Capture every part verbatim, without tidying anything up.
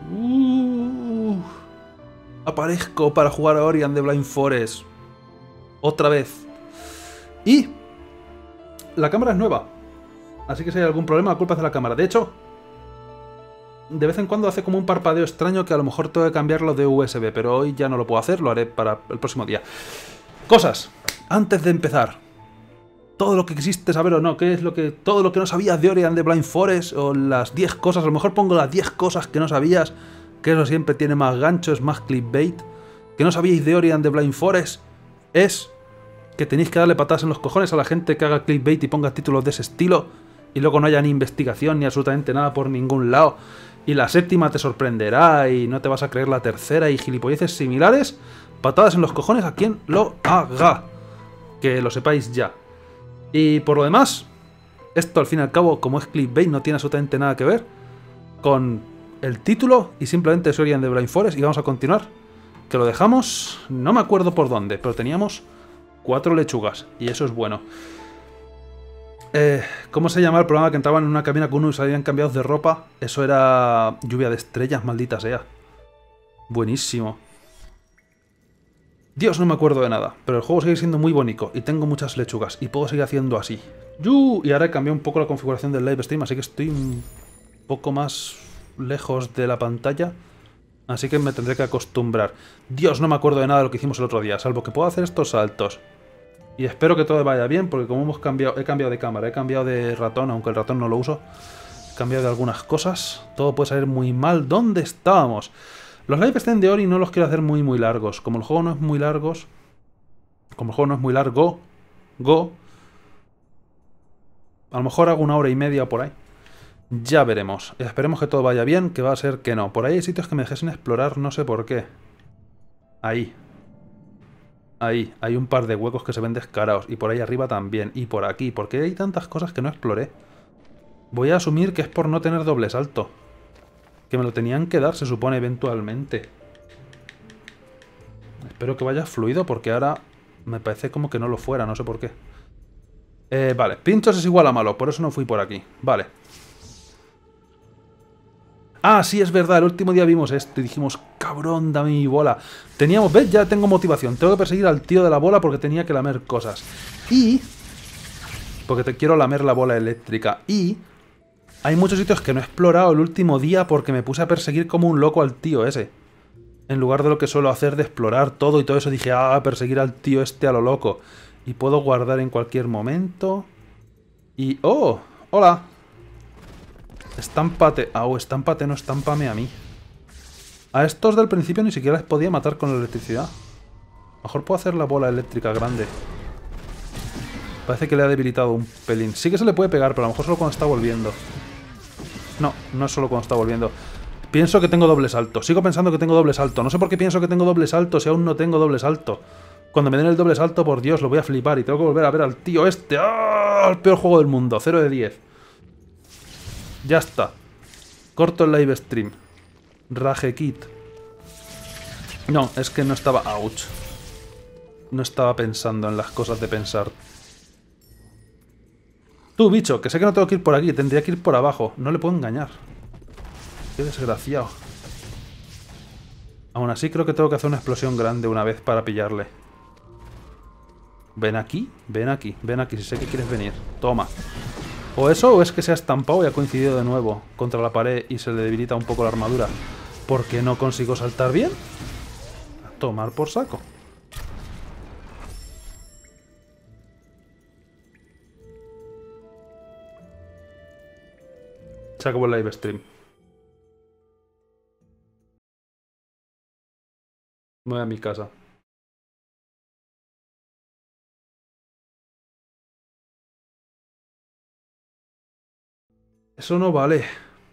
Uh, aparezco para jugar a Ori and the Blind Forest. Otra vez. Y la cámara es nueva. Así que si hay algún problema, la culpa es de la cámara. De hecho, de vez en cuando hace como un parpadeo extraño que a lo mejor tengo que cambiarlo de U S B. Pero hoy ya no lo puedo hacer, lo haré para el próximo día. Cosas. Antes de empezar. Todo lo que quisiste saber o no, qué es lo que todo lo que no sabías de Ori and the Blind Forest, o las diez cosas, a lo mejor pongo las diez cosas que no sabías, que eso siempre tiene más ganchos, más clickbait. Que no sabíais de Ori and the Blind Forest es que tenéis que darle patadas en los cojones a la gente que haga clickbait y ponga títulos de ese estilo, y luego no haya ni investigación ni absolutamente nada por ningún lado, y la séptima te sorprenderá y no te vas a creer la tercera y gilipolleces similares. Patadas en los cojones a quien lo haga. Que lo sepáis ya. Y por lo demás, esto al fin y al cabo, como es clickbait, no tiene absolutamente nada que ver con el título y simplemente es Ori and the Blind Forest. Y vamos a continuar, que lo dejamos, no me acuerdo por dónde, pero teníamos cuatro lechugas y eso es bueno. Eh, ¿Cómo se llama el programa que entraban en una cabina con uno y salían cambiados de ropa? Eso era Lluvia de Estrellas, maldita sea. Buenísimo. Dios, no me acuerdo de nada, pero el juego sigue siendo muy bonito y tengo muchas lechugas y puedo seguir haciendo así. ¡Yu! Y ahora he cambiado un poco la configuración del live stream, así que estoy un poco más lejos de la pantalla, así que me tendré que acostumbrar. Dios, no me acuerdo de nada de lo que hicimos el otro día, salvo que puedo hacer estos saltos. Y espero que todo vaya bien, porque como hemos cambiado, he cambiado de cámara, he cambiado de ratón, aunque el ratón no lo uso, he cambiado de algunas cosas, todo puede salir muy mal. ¿Dónde estábamos? Los live stream de Ori no los quiero hacer muy muy largos. Como el juego no es muy largos. Como el juego no es muy largo. Go. A lo mejor hago una hora y media por ahí. Ya veremos. Esperemos que todo vaya bien, que va a ser que no. Por ahí hay sitios que me dejé sin explorar, no sé por qué. Ahí. Ahí. Hay un par de huecos que se ven descarados. Y por ahí arriba también. Y por aquí. ¿Por qué hay tantas cosas que no exploré? Voy a asumir que es por no tener doble salto. Que me lo tenían que dar, se supone, eventualmente. Espero que vaya fluido, porque ahora me parece como que no lo fuera, no sé por qué. Eh, vale, pinchos es igual a malo, por eso no fui por aquí. Vale. Ah, sí, es verdad, el último día vimos esto y dijimos, cabrón, dame mi bola. Teníamos, ¿ves? Ya tengo motivación. Tengo que perseguir al tío de la bola porque tenía que lamer cosas. Y... porque te quiero lamer la bola eléctrica. Y... hay muchos sitios que no he explorado el último día porque me puse a perseguir como un loco al tío ese. En lugar de lo que suelo hacer de explorar todo y todo eso, dije, ah, perseguir al tío este a lo loco. Y puedo guardar en cualquier momento. Y... ¡oh! ¡Hola! Estámpate. Au, estámpate, no estámpame a mí. A estos del principio ni siquiera les podía matar con la electricidad. Mejor puedo hacer la bola eléctrica grande. Parece que le ha debilitado un pelín. Sí que se le puede pegar, pero a lo mejor solo cuando está volviendo. No, no es solo cuando está volviendo. Pienso que tengo doble salto. Sigo pensando que tengo doble salto. No sé por qué pienso que tengo doble salto si aún no tengo doble salto. Cuando me den el doble salto, por Dios, lo voy a flipar. Y tengo que volver a ver al tío este. ¡Ah! El peor juego del mundo. cero de diez. Ya está. Corto el live stream. Rage Kit. No, es que no estaba... ouch. No estaba pensando en las cosas de pensar. Tú, bicho, que sé que no tengo que ir por aquí, tendría que ir por abajo. No le puedo engañar. Qué desgraciado. Aún así creo que tengo que hacer una explosión grande una vez para pillarle. Ven aquí, ven aquí, ven aquí, si sé que quieres venir. Toma. O eso, o es que se ha estampado y ha coincidido de nuevo contra la pared y se le debilita un poco la armadura. ¿Por qué no consigo saltar bien? A tomar por saco. Se acabó el live stream. Me voy a mi casa. Eso no vale.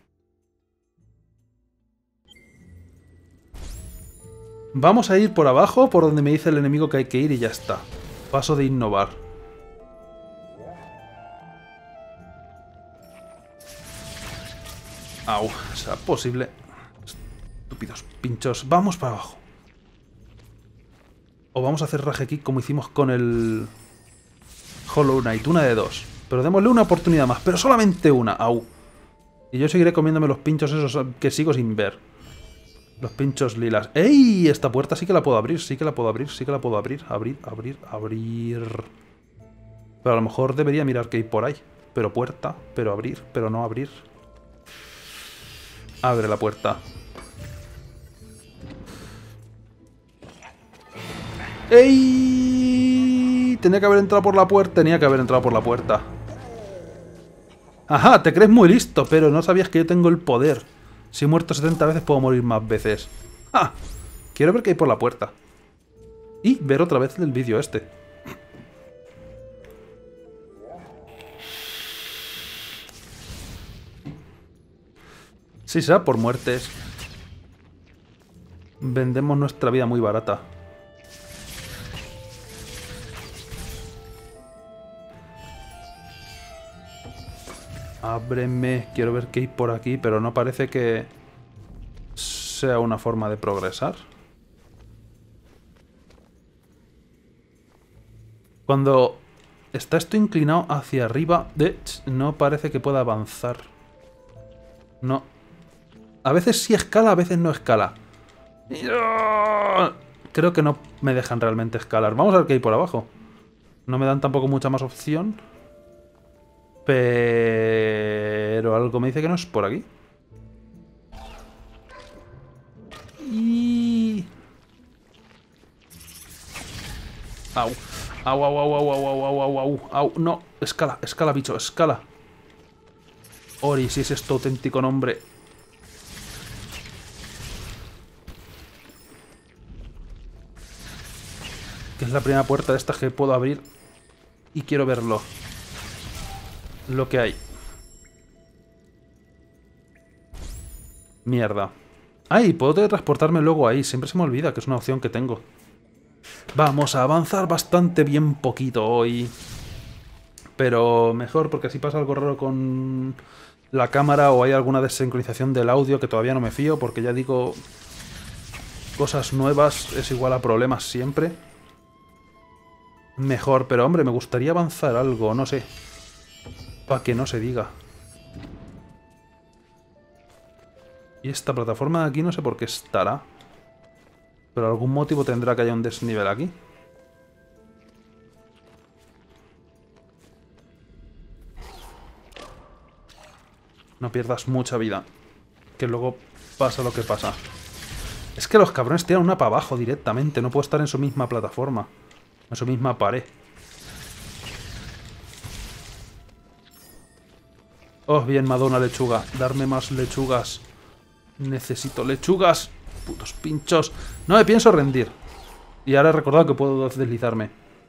Vamos a ir por abajo, por donde me dice el enemigo que hay que ir y ya está. Paso de innovar. Au, ¿será posible? Estúpidos pinchos. Vamos para abajo. O vamos a hacer Rage Kick como hicimos con el Hollow Knight. Una de dos. Pero démosle una oportunidad más. Pero solamente una. Au. Y yo seguiré comiéndome los pinchos esos que sigo sin ver. Los pinchos lilas. ¡Ey! Esta puerta sí que la puedo abrir, sí que la puedo abrir, sí que la puedo abrir. Abrir, abrir, abrir. Pero a lo mejor debería mirar qué hay por ahí. Pero puerta, pero abrir, pero no abrir. Abre la puerta. ¡Ey! Tenía que haber entrado por la puerta. Tenía que haber entrado por la puerta. Ajá, te crees muy listo, pero no sabías que yo tengo el poder. Si he muerto setenta veces, puedo morir más veces. ¡Ah! Quiero ver qué hay por la puerta. Y ver otra vez el vídeo este. Si será por muertes. Vendemos nuestra vida muy barata. Ábreme, quiero ver qué hay por aquí, pero no parece que sea una forma de progresar. Cuando está esto inclinado hacia arriba, de, no parece que pueda avanzar. No. A veces sí escala, a veces no escala. Creo que no me dejan realmente escalar. Vamos a ver qué hay por abajo. No me dan tampoco mucha más opción. Pero algo me dice que no es por aquí. Y... Au. Au, au, au, au, au, au, au, au, au, au. No, escala, escala, bicho, escala. Ori, si es esto auténtico nombre. Que es la primera puerta de estas que puedo abrir. Y quiero verlo. Lo que hay. Mierda. ¡Ay! Puedo teletransportarme luego ahí. Siempre se me olvida que es una opción que tengo. Vamos a avanzar bastante bien poquito hoy. Pero mejor, porque si pasa algo raro con la cámara o hay alguna desincronización del audio, que todavía no me fío, porque ya digo, cosas nuevas es igual a problemas siempre. Mejor, pero hombre, me gustaría avanzar algo, no sé. Para que no se diga. Y esta plataforma de aquí no sé por qué estará. Pero algún motivo tendrá que haya un desnivel aquí. No pierdas mucha vida. Que luego pasa lo que pasa. Es que los cabrones tiran una para abajo directamente. No puedo estar en su misma plataforma. En su misma pared. Oh, bien, me ha dado una lechuga. Darme más lechugas. Necesito lechugas. Putos pinchos. No me pienso rendir. Y ahora he recordado que puedo deslizarme.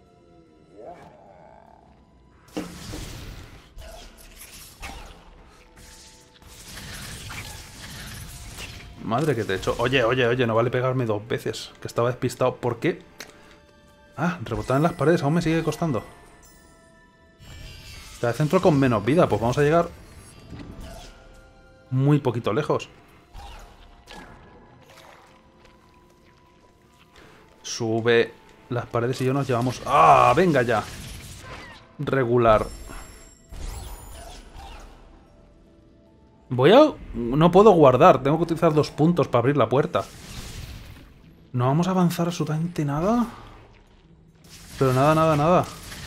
Madre que te he hecho. Oye, oye, oye, no vale pegarme dos veces. Que estaba despistado. ¿Por qué? Ah, rebotar en las paredes. Aún me sigue costando. Cada vez entro con menos vida. Pues vamos a llegar muy poquito lejos. Sube las paredes y yo nos llevamos... ¡Ah! ¡Venga ya! Regular. Voy a... No puedo guardar. Tengo que utilizar dos puntos para abrir la puerta. No vamos a avanzar absolutamente nada. Pero nada, nada, nada.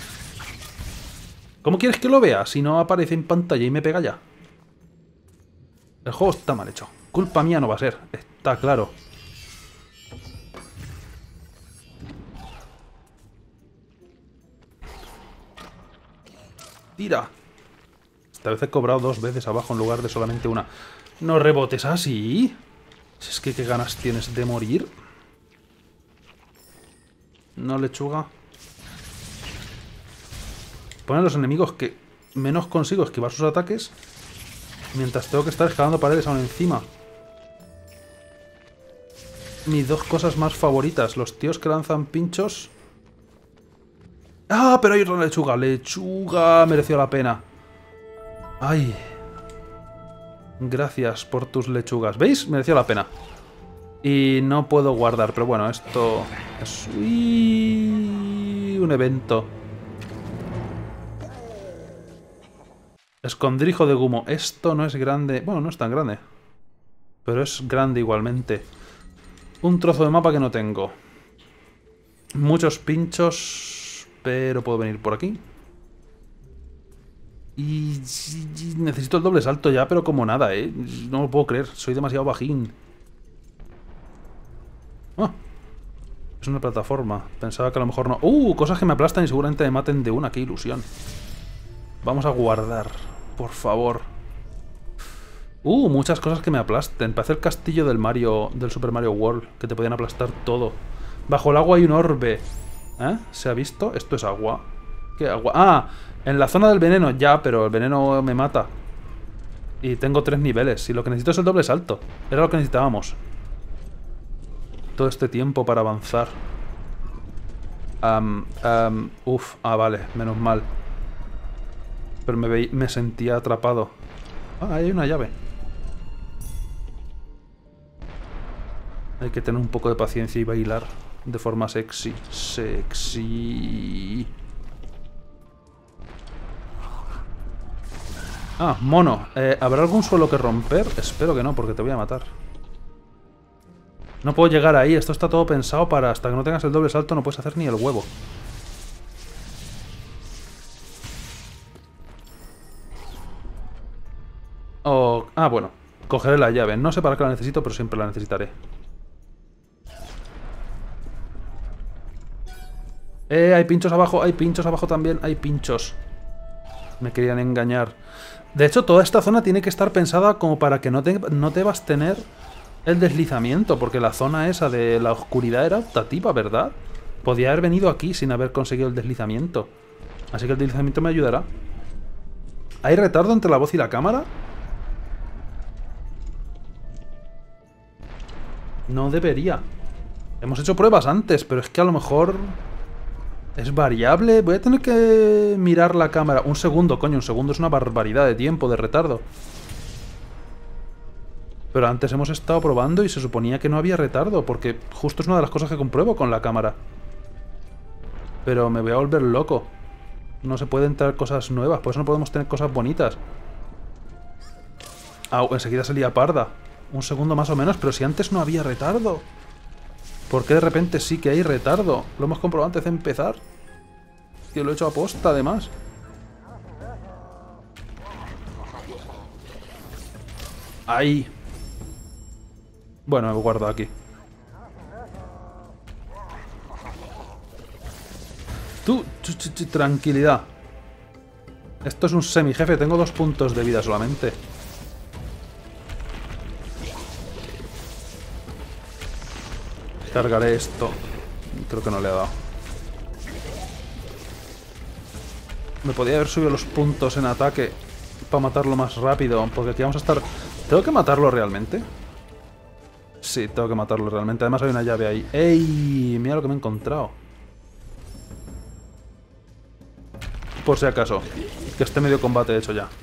¿Cómo quieres que lo vea si no aparece en pantalla y me pega ya? El juego está mal hecho. Culpa mía no va a ser. Está claro. Tira. Esta vez he cobrado dos veces abajo en lugar de solamente una. No rebotes así. Si es que qué ganas tienes de morir. No, lechuga. Ponen los enemigos que menos consigo esquivar sus ataques. Mientras tengo que estar escalando paredes aún encima. Mis dos cosas más favoritas. Los tíos que lanzan pinchos. ¡Ah! Pero hay otra lechuga. Lechuga. Mereció la pena. ¡Ay! Gracias por tus lechugas. ¿Veis? Mereció la pena. Y no puedo guardar. Pero bueno, esto es uy, un evento. Escondrijo de Gumo. Esto no es grande. Bueno, no es tan grande. Pero es grande igualmente. Un trozo de mapa que no tengo. Muchos pinchos, pero puedo venir por aquí. Y necesito el doble salto ya, pero como nada, ¿eh? No lo puedo creer, soy demasiado bajín. Ah, es una plataforma. Pensaba que a lo mejor no... ¡Uh! Cosas que me aplastan y seguramente me maten de una. ¡Qué ilusión! Vamos a guardar, por favor. ¡Uh! Muchas cosas que me aplasten. Parece el castillo del Mario, del Super Mario World, que te podían aplastar todo. Bajo el agua hay un orbe. ¿Eh? ¿Se ha visto? Esto es agua. ¿Qué agua? ¡Ah! En la zona del veneno, ya, pero el veneno me mata. Y tengo tres niveles. Y lo que necesito es el doble salto. Era lo que necesitábamos. Todo este tiempo para avanzar. Um, um, uf, ah, vale, menos mal. Pero me, ve me sentía atrapado. Ah, ahí hay una llave. Hay que tener un poco de paciencia y bailar de forma sexy. Sexy. Ah, mono. Eh, ¿Habrá algún suelo que romper? Espero que no, porque te voy a matar. No puedo llegar ahí. Esto está todo pensado para... Hasta que no tengas el doble salto no puedes hacer ni el huevo. Oh, ah, bueno. Cogeré la llave. No sé para qué la necesito, pero siempre la necesitaré. Eh, hay pinchos abajo. Hay pinchos abajo también. Hay pinchos. Me querían engañar. De hecho, toda esta zona tiene que estar pensada como para que no, te, no debas tener el deslizamiento, porque la zona esa de la oscuridad era optativa, ¿verdad? Podía haber venido aquí sin haber conseguido el deslizamiento. Así que el deslizamiento me ayudará. ¿Hay retardo entre la voz y la cámara? No debería. Hemos hecho pruebas antes, pero es que a lo mejor... ¿Es variable? Voy a tener que mirar la cámara. Un segundo, coño, un segundo es una barbaridad de tiempo, de retardo. Pero antes hemos estado probando y se suponía que no había retardo, porque justo es una de las cosas que compruebo con la cámara. Pero me voy a volver loco. No se pueden traer cosas nuevas, por eso no podemos tener cosas bonitas. Ah, enseguida salía parda. Un segundo más o menos, pero si antes no había retardo. ¿Por qué de repente sí que hay retardo? Lo hemos comprobado antes de empezar. Tío, lo he hecho a posta, además. Ahí. Bueno, me guardo aquí. Tú, ch ch ch tranquilidad. Esto es un semi-jefe, tengo dos puntos de vida solamente. Cargaré esto. Creo que no le ha dado. Me podría haber subido los puntos en ataque para matarlo más rápido, porque aquí vamos a estar... ¿Tengo que matarlo realmente? Sí, tengo que matarlo realmente. Además hay una llave ahí. ¡Ey! Mira lo que me he encontrado. Por si acaso. Que esté medio combate hecho ya.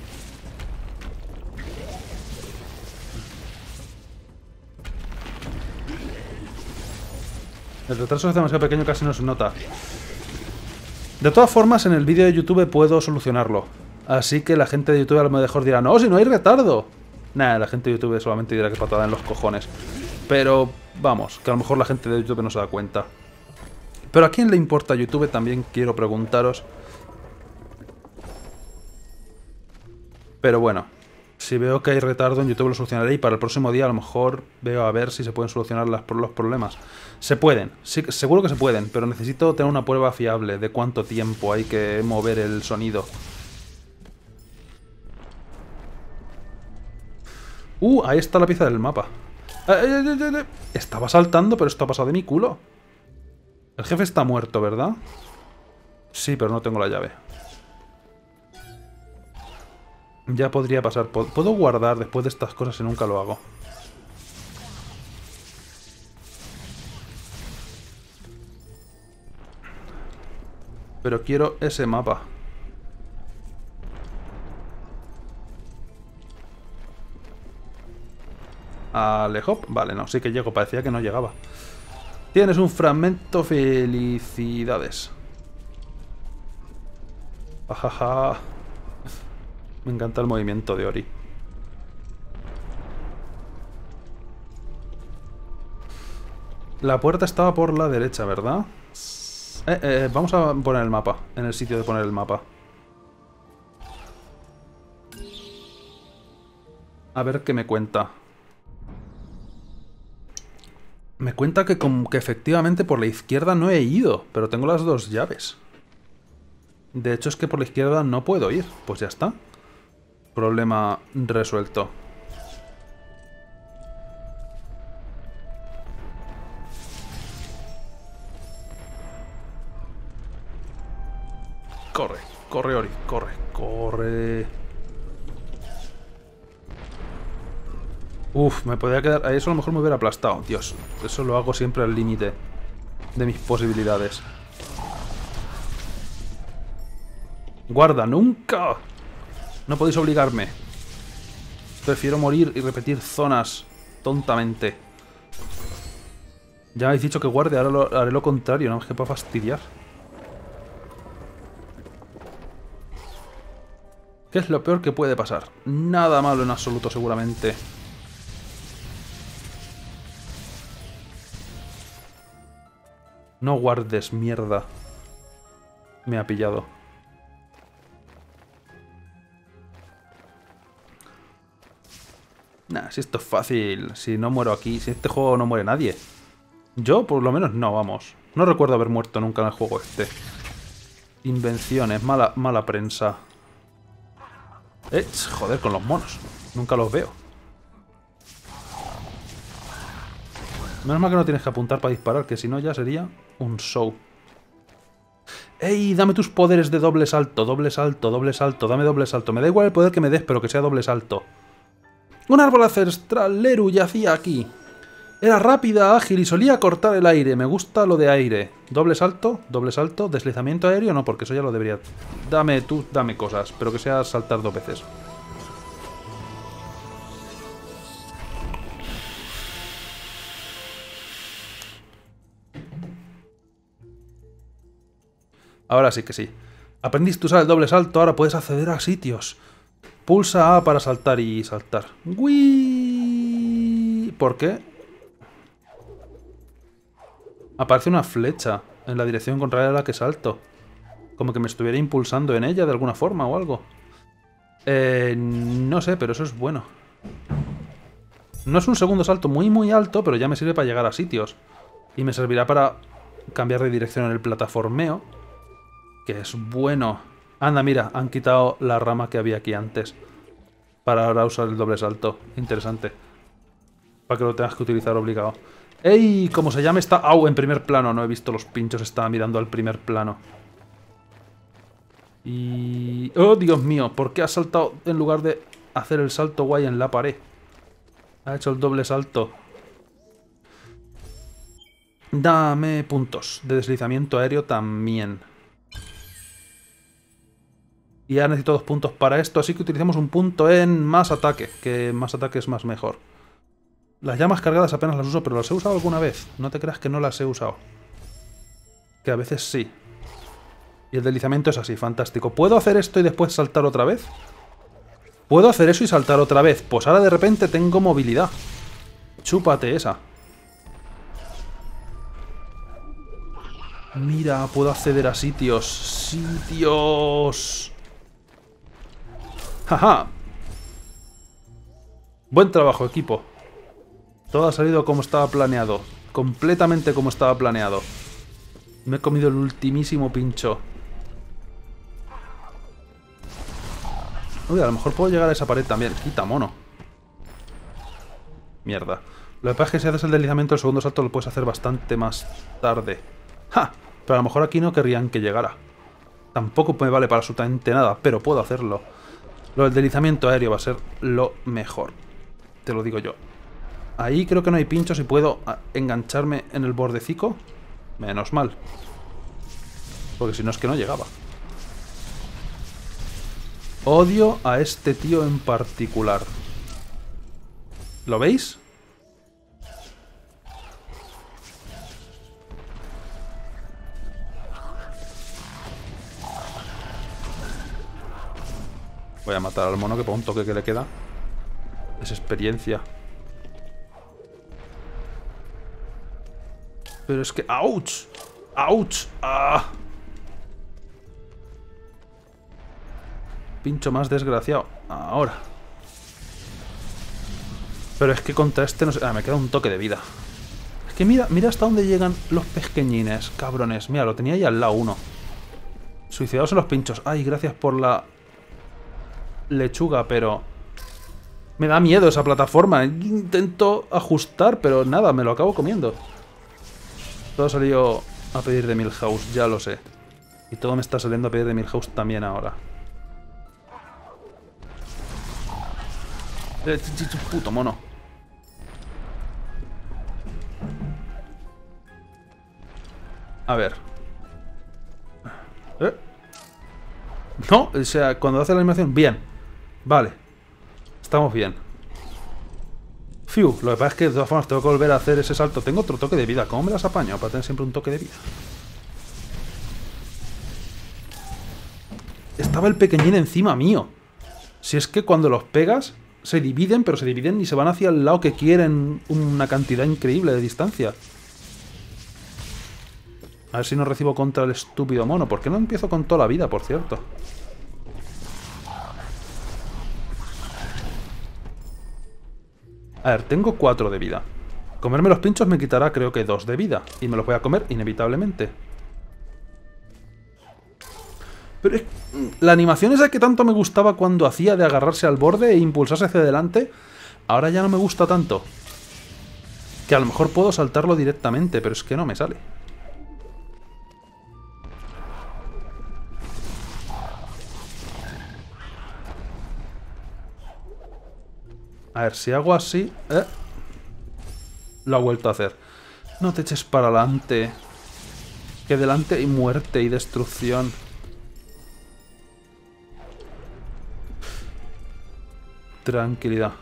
El retraso es demasiado pequeño, casi no se nota. De todas formas, en el vídeo de YouTube puedo solucionarlo. Así que la gente de YouTube a lo mejor dirá, no, si no hay retardo. Nah, la gente de YouTube solamente dirá que patada en los cojones. Pero, vamos, que a lo mejor la gente de YouTube no se da cuenta. Pero a quién le importa YouTube, también quiero preguntaros. Pero bueno, si veo que hay retardo en YouTube lo solucionaré y para el próximo día a lo mejor veo a ver si se pueden solucionar las, los problemas. Se pueden, sí, seguro que se pueden, pero necesito tener una prueba fiable de cuánto tiempo hay que mover el sonido. Uh, ahí está la pieza del mapa. Eh, eh, eh, eh. Estaba saltando, pero esto ha pasado de mi culo. El jefe está muerto, ¿verdad? Sí, pero no tengo la llave. Ya podría pasar. Puedo guardar después de estas cosas y nunca lo hago. Pero quiero ese mapa. Alejop. Vale, no, sí que llego. Parecía que no llegaba. Tienes un fragmento. Felicidades. Ajaja. Me encanta el movimiento de Ori. La puerta estaba por la derecha, ¿verdad? Eh, eh, vamos a poner el mapa. En el sitio de poner el mapa. A ver qué me cuenta. Me cuenta que, como que efectivamente por la izquierda no he ido. Pero tengo las dos llaves. De hecho es que por la izquierda no puedo ir. Pues ya está. Problema resuelto. Corre, corre Ori, corre, corre. Uf, me podría quedar... A eso a lo mejor me hubiera aplastado. Dios, eso lo hago siempre al límite de mis posibilidades. Guarda, nunca. No podéis obligarme. Prefiero morir y repetir zonas tontamente. Ya habéis dicho que guarde, ahora lo, haré lo contrario, no es que para fastidiar. ¿Qué es lo peor que puede pasar? Nada malo en absoluto, seguramente. No guardes, mierda. Me ha pillado. Nah, si esto es fácil. Si no muero aquí, si en este juego no muere nadie. Yo, por lo menos, no, vamos. No recuerdo haber muerto nunca en el juego este. Invenciones, mala, mala prensa. Eh, joder, con los monos. Nunca los veo. Menos mal que no tienes que apuntar para disparar, que si no ya sería un show. ¡Ey! Dame tus poderes de doble salto, doble salto, doble salto, dame doble salto. Me da igual el poder que me des, pero que sea doble salto. Un árbol ancestral, Leru yacía aquí. Era rápida, ágil y solía cortar el aire. Me gusta lo de aire. Doble salto, doble salto, deslizamiento aéreo, no, porque eso ya lo debería... Dame tú, dame cosas, pero que sea saltar dos veces. Ahora sí que sí. Aprendiste a usar el doble salto, ahora puedes acceder a sitios. Pulsa A para saltar y saltar. ¡Uy! ¿Por qué? Aparece una flecha en la dirección contraria a la que salto. Como que me estuviera impulsando en ella de alguna forma o algo. Eh, no sé, pero eso es bueno. No es un segundo salto muy muy alto, pero ya me sirve para llegar a sitios. Y me servirá para cambiar de dirección en el plataformeo. Que es bueno. Anda, mira, han quitado la rama que había aquí antes. Para ahora usar el doble salto. Interesante. Para que lo tengas que utilizar obligado. ¡Ey! ¿Cómo se llama esta? ¡Au! En primer plano. No he visto los pinchos. Estaba mirando al primer plano. Y... ¡Oh, Dios mío! ¿Por qué ha saltado en lugar de hacer el salto guay en la pared? Ha hecho el doble salto. Dame puntos. De deslizamiento aéreo también. Y ahora necesito dos puntos para esto, así que utilicemos un punto en más ataque, que más ataque es más mejor. Las llamas cargadas apenas las uso, pero las he usado alguna vez. No te creas que no las he usado. Que a veces sí. Y el deslizamiento es así, fantástico. ¿Puedo hacer esto y después saltar otra vez? ¿Puedo hacer eso y saltar otra vez? Pues ahora de repente tengo movilidad. Chúpate esa. Mira, puedo acceder a sitios. ¡Sitios! ¡Jaja! Buen trabajo, equipo. Todo ha salido como estaba planeado. Completamente como estaba planeado. Me he comido el ultimísimo pincho. Uy, a lo mejor puedo llegar a esa pared también. Quita, mono. Mierda. Lo que pasa es que si haces el deslizamiento, el segundo salto lo puedes hacer bastante más tarde. ¡Ja! Pero a lo mejor aquí no querrían que llegara. Tampoco me vale para absolutamente nada, pero puedo hacerlo. Lo del deslizamiento aéreo va a ser lo mejor. Te lo digo yo. Ahí creo que no hay pinchos y puedo engancharme en el bordecico. Menos mal. Porque si no es que no llegaba. Odio a este tío en particular. ¿Lo veis? Voy a matar al mono, que por un toque que le queda es experiencia. Pero es que... ¡Auch! ¡Auch! ¡Ah! Pincho más desgraciado. Ahora. Pero es que contra este no sé... Ah, me queda un toque de vida. Es que mira, mira hasta dónde llegan los pequeñines, cabrones. Mira, lo tenía ahí al lado uno. Suicidados en los pinchos. Ay, gracias por la lechuga, pero... Me da miedo esa plataforma. Intento ajustar, pero nada, me lo acabo comiendo. Todo salió a pedir de Milhouse, ya lo sé. Y todo me está saliendo a pedir de Milhouse también ahora. Eh, puto mono. A ver. ¿Eh? No, o sea, cuando hace la animación, bien. Vale. Estamos bien. Fiu, lo que pasa es que de todas formas tengo que volver a hacer ese salto. Tengo otro toque de vida. ¿Cómo me las apaño para tener siempre un toque de vida? Estaba el pequeñín encima mío. Si es que cuando los pegas se dividen, pero se dividen y se van hacia el lado que quieren una cantidad increíble de distancia. A ver si no recibo contra el estúpido mono. ¿Por qué no empiezo con toda la vida, por cierto? A ver, tengo cuatro de vida. Comerme los pinchos me quitará creo que dos de vida. Y me los voy a comer inevitablemente. Pero es... la animación esa que tanto me gustaba cuando hacía de agarrarse al borde e impulsarse hacia adelante, ahora ya no me gusta tanto. Que a lo mejor puedo saltarlo directamente, pero es que no me sale. A ver, si hago así... ¿eh? Lo ha vuelto a hacer. No te eches para adelante. Que delante hay muerte y destrucción. Tranquilidad.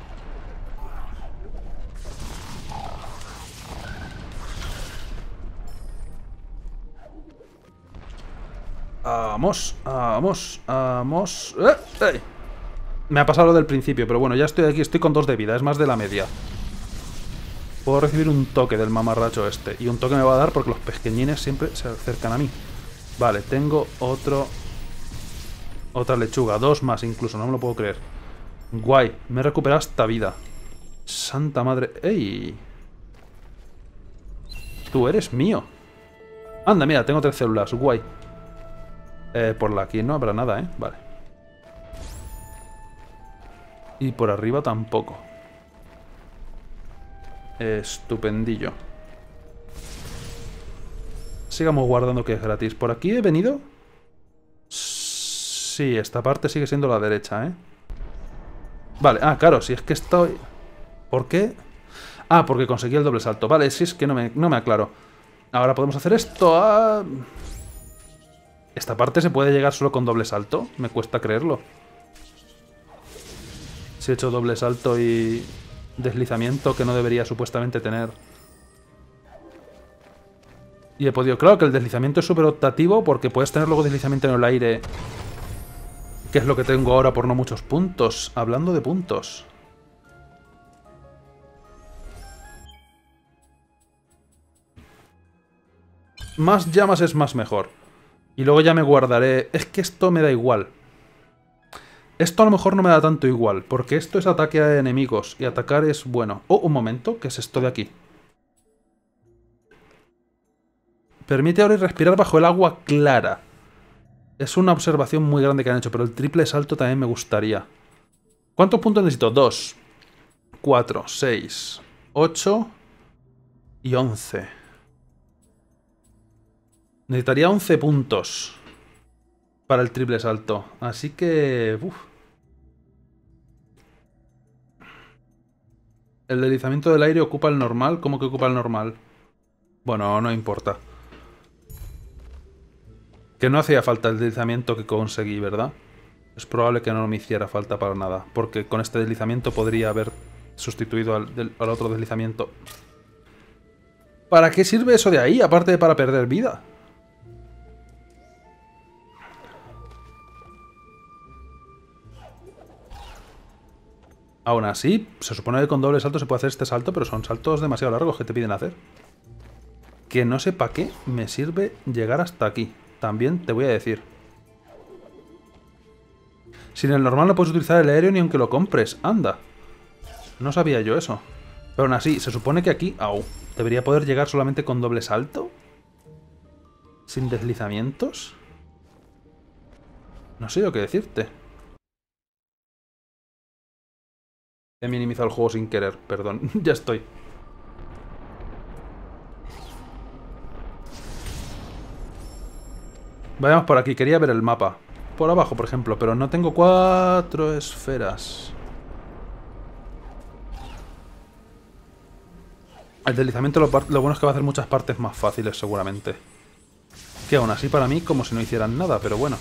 Vamos, vamos, vamos. ¡Eh! ¡Eh! Me ha pasado lo del principio, pero bueno, ya estoy aquí, estoy con dos de vida, es más de la media. Puedo recibir un toque del mamarracho este. Y un toque me va a dar porque los pequeñines siempre se acercan a mí. Vale, tengo otro... Otra lechuga, dos más incluso, no me lo puedo creer. Guay, me he recuperado esta vida. Santa madre... ¡Ey! Tú eres mío. Anda, mira, tengo tres células, guay. Eh, por aquí no habrá nada, ¿eh? Vale. Y por arriba tampoco. Estupendillo. Sigamos guardando que es gratis. ¿Por aquí he venido? Sí, esta parte sigue siendo la derecha, ¿eh? Vale, ah, claro, si es que estoy... ¿Por qué? Ah, porque conseguí el doble salto. Vale, si es que no me, no me aclaro. Ahora podemos hacer esto. Ah... ¿Esta parte se puede llegar solo con doble salto? Me cuesta creerlo. Si he hecho doble salto y deslizamiento que no debería supuestamente tener. Y he podido... Claro que el deslizamiento es súper optativo porque puedes tener luego deslizamiento en el aire, que es lo que tengo ahora por no muchos puntos. Hablando de puntos. Más llamas es más mejor. Y luego ya me guardaré... Es que esto me da igual. Esto a lo mejor no me da tanto igual, porque esto es ataque a enemigos, y atacar es bueno. Oh, un momento, ¿qué es esto de aquí? Permite ahora respirar bajo el agua clara. Es una observación muy grande que han hecho, pero el triple salto también me gustaría. ¿Cuántos puntos necesito? Dos, cuatro, seis, ocho y once. Necesitaría once puntos para el triple salto. Así que... Uf. El deslizamiento del aire ocupa el normal. ¿Cómo que ocupa el normal? Bueno, no importa. Que no hacía falta el deslizamiento que conseguí, ¿verdad? Es probable que no me hiciera falta para nada. Porque con este deslizamiento podría haber sustituido al, del, al otro deslizamiento. ¿Para qué sirve eso de ahí? Aparte de para perder vida. Aún así, se supone que con doble salto se puede hacer este salto, pero son saltos demasiado largos que te piden hacer. que no sé para qué me sirve llegar hasta aquí. También te voy a decir. Sin el normal no puedes utilizar el aéreo ni aunque lo compres. Anda. No sabía yo eso. Pero aún así, se supone que aquí... Au. ¿Debería poder llegar solamente con doble salto? ¿Sin deslizamientos? No sé yo qué decirte. He minimizado el juego sin querer, perdón. Ya estoy. Vayamos por aquí, quería ver el mapa. Por abajo, por ejemplo, pero no tengo cuatro esferas. El deslizamiento lo, lo bueno es que va a hacer muchas partes más fáciles, seguramente. Que aún así para mí como si no hicieran nada, pero bueno.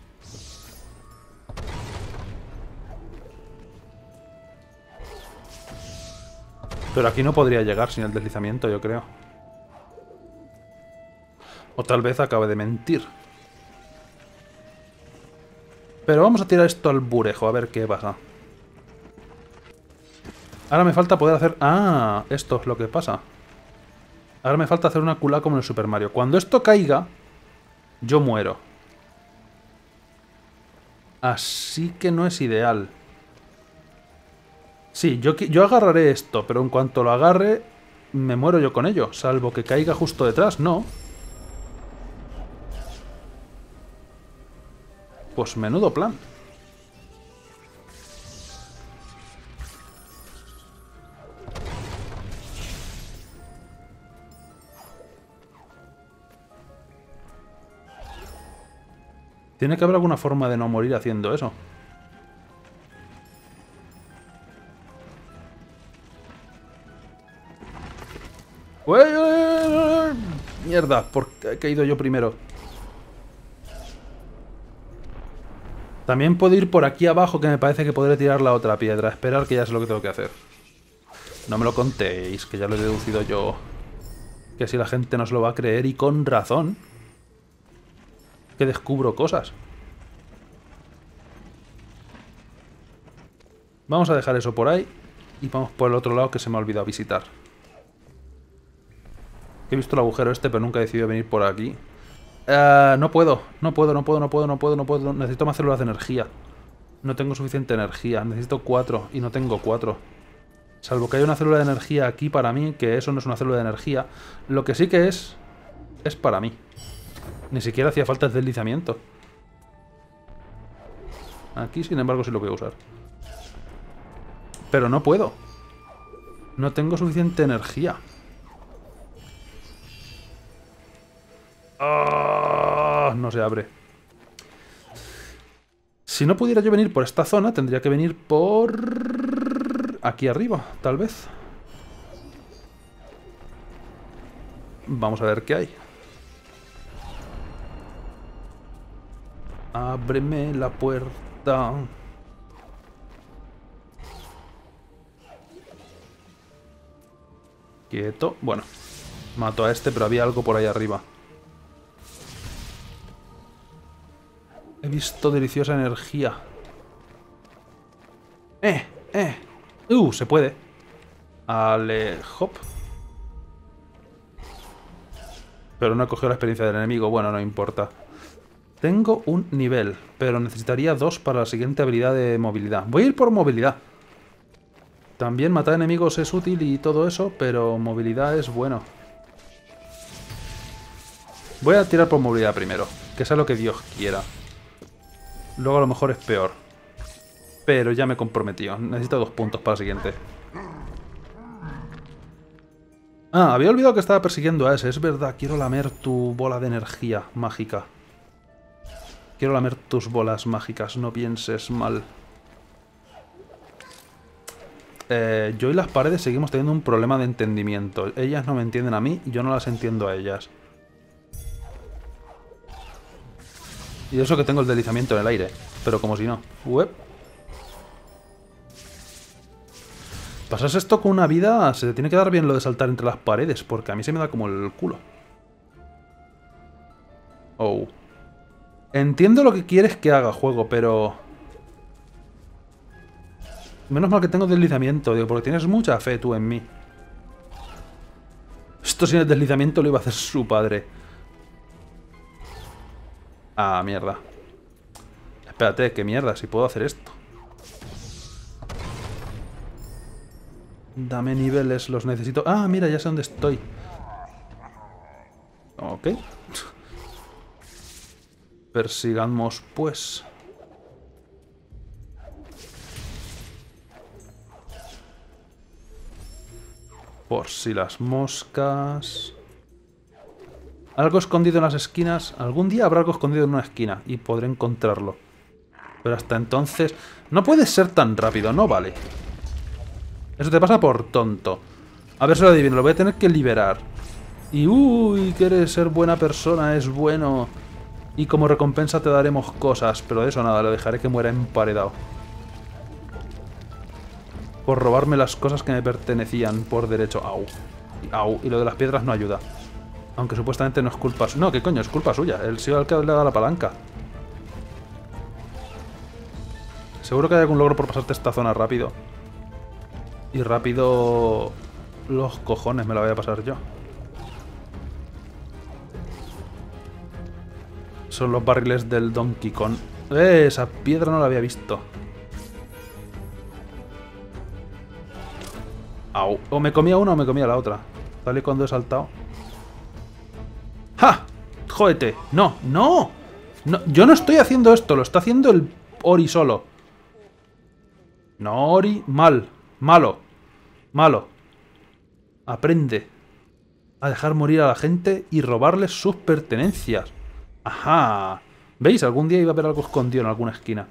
Pero aquí no podría llegar sin el deslizamiento, yo creo. O tal vez acabe de mentir. Pero vamos a tirar esto al burejo, a ver qué pasa. Ahora me falta poder hacer... Ah, esto es lo que pasa. Ahora me falta hacer una culá como en el Super Mario. Cuando esto caiga, yo muero. Así que no es ideal. Sí, yo, yo agarraré esto, pero en cuanto lo agarre, me muero yo con ello. Salvo que caiga justo detrás, no. Pues menudo plan. Tiene que haber alguna forma de no morir haciendo eso. Mierda, ¿por qué he caído yo primero? También puedo ir por aquí abajo, que me parece que podré tirar la otra piedra. Esperar, que ya sé lo que tengo que hacer. No me lo contéis, que ya lo he deducido yo. Que si la gente no se lo va a creer, y con razón. Que descubro cosas. Vamos a dejar eso por ahí. Y vamos por el otro lado, que se me ha olvidado visitar. He visto el agujero este, pero nunca he decidido venir por aquí. Uh, no puedo, no puedo, no puedo, no puedo, no puedo, no puedo. Necesito más células de energía. No tengo suficiente energía. Necesito cuatro y no tengo cuatro. Salvo que haya una célula de energía aquí para mí, que eso no es una célula de energía. Lo que sí que es, es para mí. Ni siquiera hacía falta el deslizamiento. Aquí, sin embargo, sí lo voy a usar. Pero no puedo. No tengo suficiente energía. Oh, no se abre. Si no pudiera yo venir por esta zona, tendría que venir por... aquí arriba, tal vez. Vamos a ver qué hay. Ábreme la puerta. Quieto. Bueno, mato a este, pero había algo por ahí arriba. He visto deliciosa energía. Eh, eh. Uh, se puede. Ale, hop. Pero no he cogido la experiencia del enemigo. Bueno, no importa. Tengo un nivel, pero necesitaría dos para la siguiente habilidad de movilidad. Voy a ir por movilidad. También matar enemigos es útil y todo eso, pero movilidad es bueno. Voy a tirar por movilidad primero, que sea lo que Dios quiera. Luego a lo mejor es peor. Pero ya me comprometió. Necesito dos puntos para la siguiente. Ah, había olvidado que estaba persiguiendo a ese. Es verdad, quiero lamer tu bola de energía mágica. Quiero lamer tus bolas mágicas, no pienses mal. Eh, yo y las paredes seguimos teniendo un problema de entendimiento. Ellas no me entienden a mí y yo no las entiendo a ellas. Y eso que tengo el deslizamiento en el aire. Pero como si no. Uep. Pasas esto con una vida, se te tiene que dar bien lo de saltar entre las paredes, porque a mí se me da como el culo. Oh. Entiendo lo que quieres que haga, juego, pero... Menos mal que tengo deslizamiento, digo, porque tienes mucha fe tú en mí. Esto sin el deslizamiento lo iba a hacer su padre. Ah, mierda. Espérate, ¿qué mierda? Si puedo hacer esto. Dame niveles, los necesito. Ah, mira, ya sé dónde estoy. Ok. Persigamos, pues. Por si las moscas... Algo escondido en las esquinas. Algún día habrá algo escondido en una esquina y podré encontrarlo. Pero hasta entonces... No puedes ser tan rápido, no vale. Eso te pasa por tonto. A ver si lo adivino, lo voy a tener que liberar. Y uy, quieres ser buena persona, es bueno. Y como recompensa te daremos cosas. Pero de eso nada, lo dejaré que muera emparedado. Por robarme las cosas que me pertenecían por derecho. Au. Au. Y lo de las piedras no ayuda. Aunque supuestamente no es culpa suya. No, ¿qué coño? Es culpa suya. Él sí el que le da la palanca. Seguro que hay algún logro por pasarte esta zona rápido. Y rápido... Los cojones me la voy a pasar yo. Son los barriles del Donkey Kong. ¡Eh! Esa piedra no la había visto. Au. O me comía una o me comía la otra. Tal y cuando he saltado. ¡Ja! ¡Jódete! ¡No! ¡No! No, yo no estoy haciendo esto. Lo está haciendo el Ori solo. No, Ori. Mal. Malo. Malo. Aprende a dejar morir a la gente y robarles sus pertenencias. ¡Ajá! ¿Veis? Algún día iba a haber algo escondido en alguna esquina.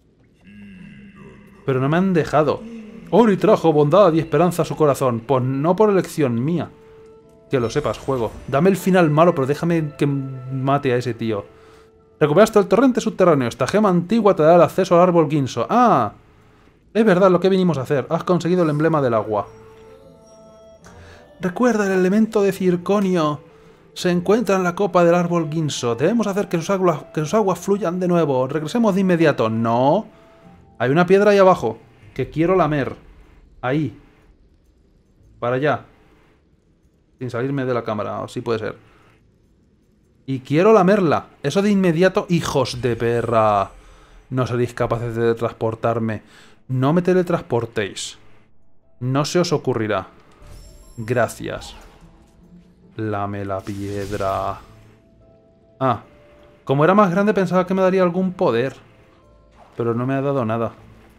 Pero no me han dejado. Ori trajo bondad y esperanza a su corazón. Pues no por elección mía. Que lo sepas, juego. Dame el final malo, pero déjame que mate a ese tío. Recuperaste el torrente subterráneo. Esta gema antigua te dará el acceso al árbol Guinso. ¡Ah! Es verdad lo que vinimos a hacer. Has conseguido el emblema del agua. Recuerda, el elemento de circonio se encuentra en la copa del árbol Guinso. Debemos hacer que sus aguas, que sus aguas fluyan de nuevo. Regresemos de inmediato. No. Hay una piedra ahí abajo que quiero lamer. Ahí. Para allá. Sin salirme de la cámara, o sí puede ser. Y quiero lamerla. Eso de inmediato, hijos de perra. No seréis capaces de transportarme. No me teletransportéis. No se os ocurrirá. Gracias. Lame la piedra. Ah. Como era más grande pensaba que me daría algún poder. Pero no me ha dado nada.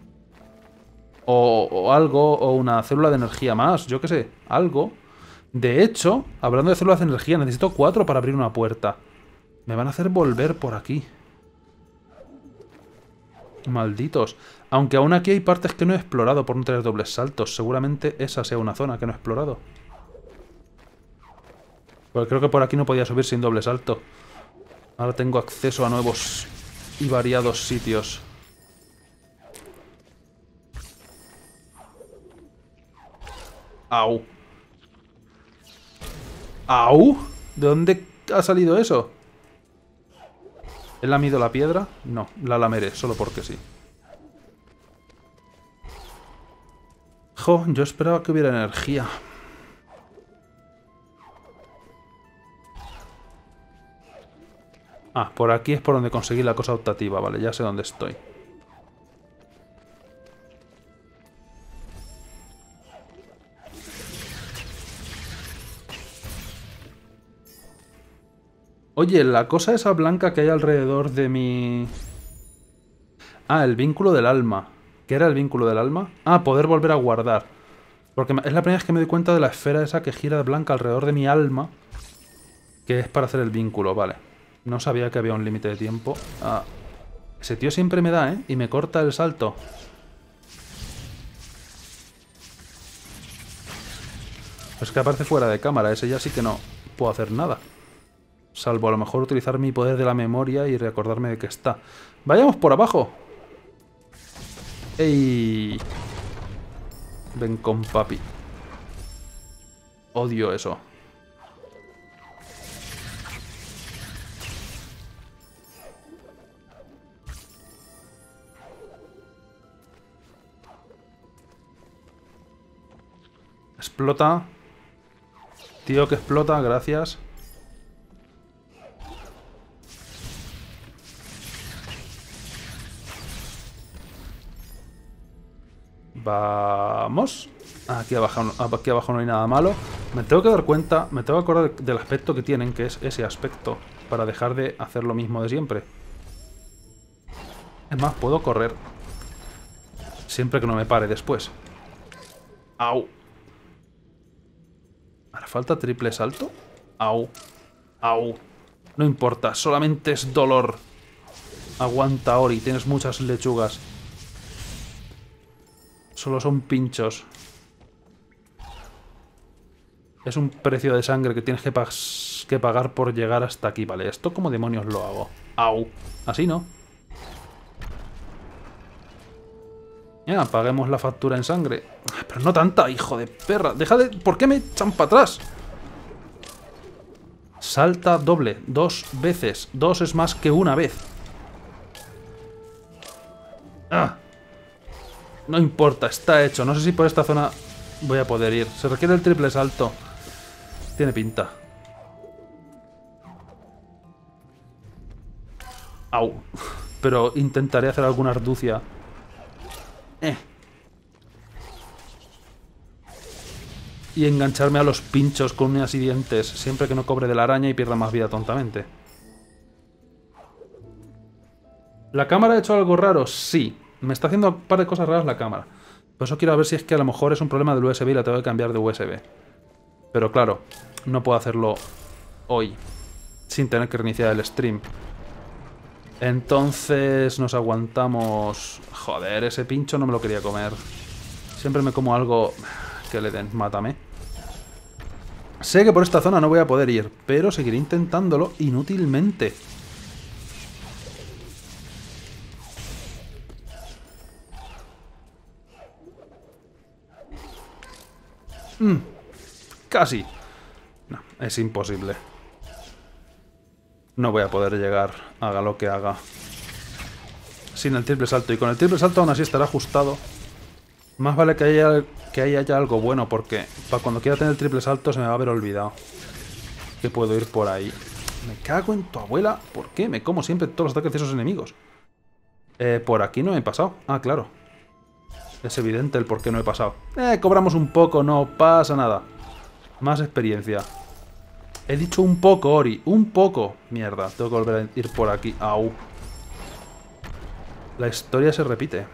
O, o algo, o una célula de energía más. Yo qué sé. Algo. De hecho, hablando de células de energía, necesito cuatro para abrir una puerta. Me van a hacer volver por aquí. Malditos. Aunque aún aquí hay partes que no he explorado por no tener dobles saltos. Seguramente esa sea una zona que no he explorado. Porque creo que por aquí no podía subir sin doble salto. Ahora tengo acceso a nuevos y variados sitios. Au. ¡Au! ¿De dónde ha salido eso? ¿He lamido la piedra? No, la lameré, solo porque sí. Jo, yo esperaba que hubiera energía. Ah, por aquí es por donde conseguí la cosa optativa, vale, ya sé dónde estoy. Oye, la cosa esa blanca que hay alrededor de mi... Ah, el vínculo del alma. ¿Qué era el vínculo del alma? Ah, poder volver a guardar. Porque es la primera vez que me doy cuenta de la esfera esa que gira blanca alrededor de mi alma. Que es para hacer el vínculo, vale. No sabía que había un límite de tiempo. Ah, ese tío siempre me da, ¿eh? Y me corta el salto. Es que aparece fuera de cámara. Ese ya sí que no puedo hacer nada. Salvo a lo mejor utilizar mi poder de la memoria y recordarme de que está. ¡Vayamos por abajo! ¡Ey! Ven con papi. Odio eso. Explota. Tío que explota, gracias. Vamos. Aquí abajo, aquí abajo no hay nada malo. Me tengo que dar cuenta, me tengo que acordar del aspecto que tienen, que es ese aspecto, para dejar de hacer lo mismo de siempre. Es más, puedo correr. Siempre que no me pare después. Au. ¿Hará falta triple salto? Au. Au. No importa, solamente es dolor. Aguanta, Ori, tienes muchas lechugas. Solo son pinchos. Es un precio de sangre que tienes que, pa que pagar por llegar hasta aquí. Vale, ¿esto cómo demonios lo hago? Au. Así no. Ya, paguemos la factura en sangre. Pero no tanta, hijo de perra. Deja de... ¿Por qué me echan para atrás? Salta doble. Dos veces. Dos es más que una vez. Ah. No importa, está hecho. No sé si por esta zona voy a poder ir. Se requiere el triple salto. Tiene pinta. Au. Pero intentaré hacer alguna arducia. Eh. Y engancharme a los pinchos con uñas y dientes. Siempre que no cobre de la araña y pierda más vida tontamente. ¿La cámara ha hecho algo raro? Sí. Me está haciendo un par de cosas raras la cámara. Por eso quiero ver si es que a lo mejor es un problema del U S B y la tengo que cambiar de U S B. Pero claro, no puedo hacerlo hoy. Sin tener que reiniciar el stream. Entonces nos aguantamos... Joder, ese pincho no me lo quería comer. Siempre me como algo que le den. Mátame. Sé que por esta zona no voy a poder ir, pero seguiré intentándolo inútilmente. Mm, casi. No, es imposible. No voy a poder llegar, haga lo que haga. Sin el triple salto. Y con el triple salto aún así estará ajustado. Más vale que haya, que haya ya algo bueno, porque para cuando quiera tener el triple salto se me va a haber olvidado que puedo ir por ahí. Me cago en tu abuela. ¿Por qué? Me como siempre todos los ataques de esos enemigos. Eh, por aquí no he pasado. Ah, claro. Es evidente el por qué no he pasado. Eh, cobramos un poco, no pasa nada. Más experiencia. He dicho un poco, Ori. Un poco. Mierda, tengo que volver a ir por aquí. Au. La historia se repite.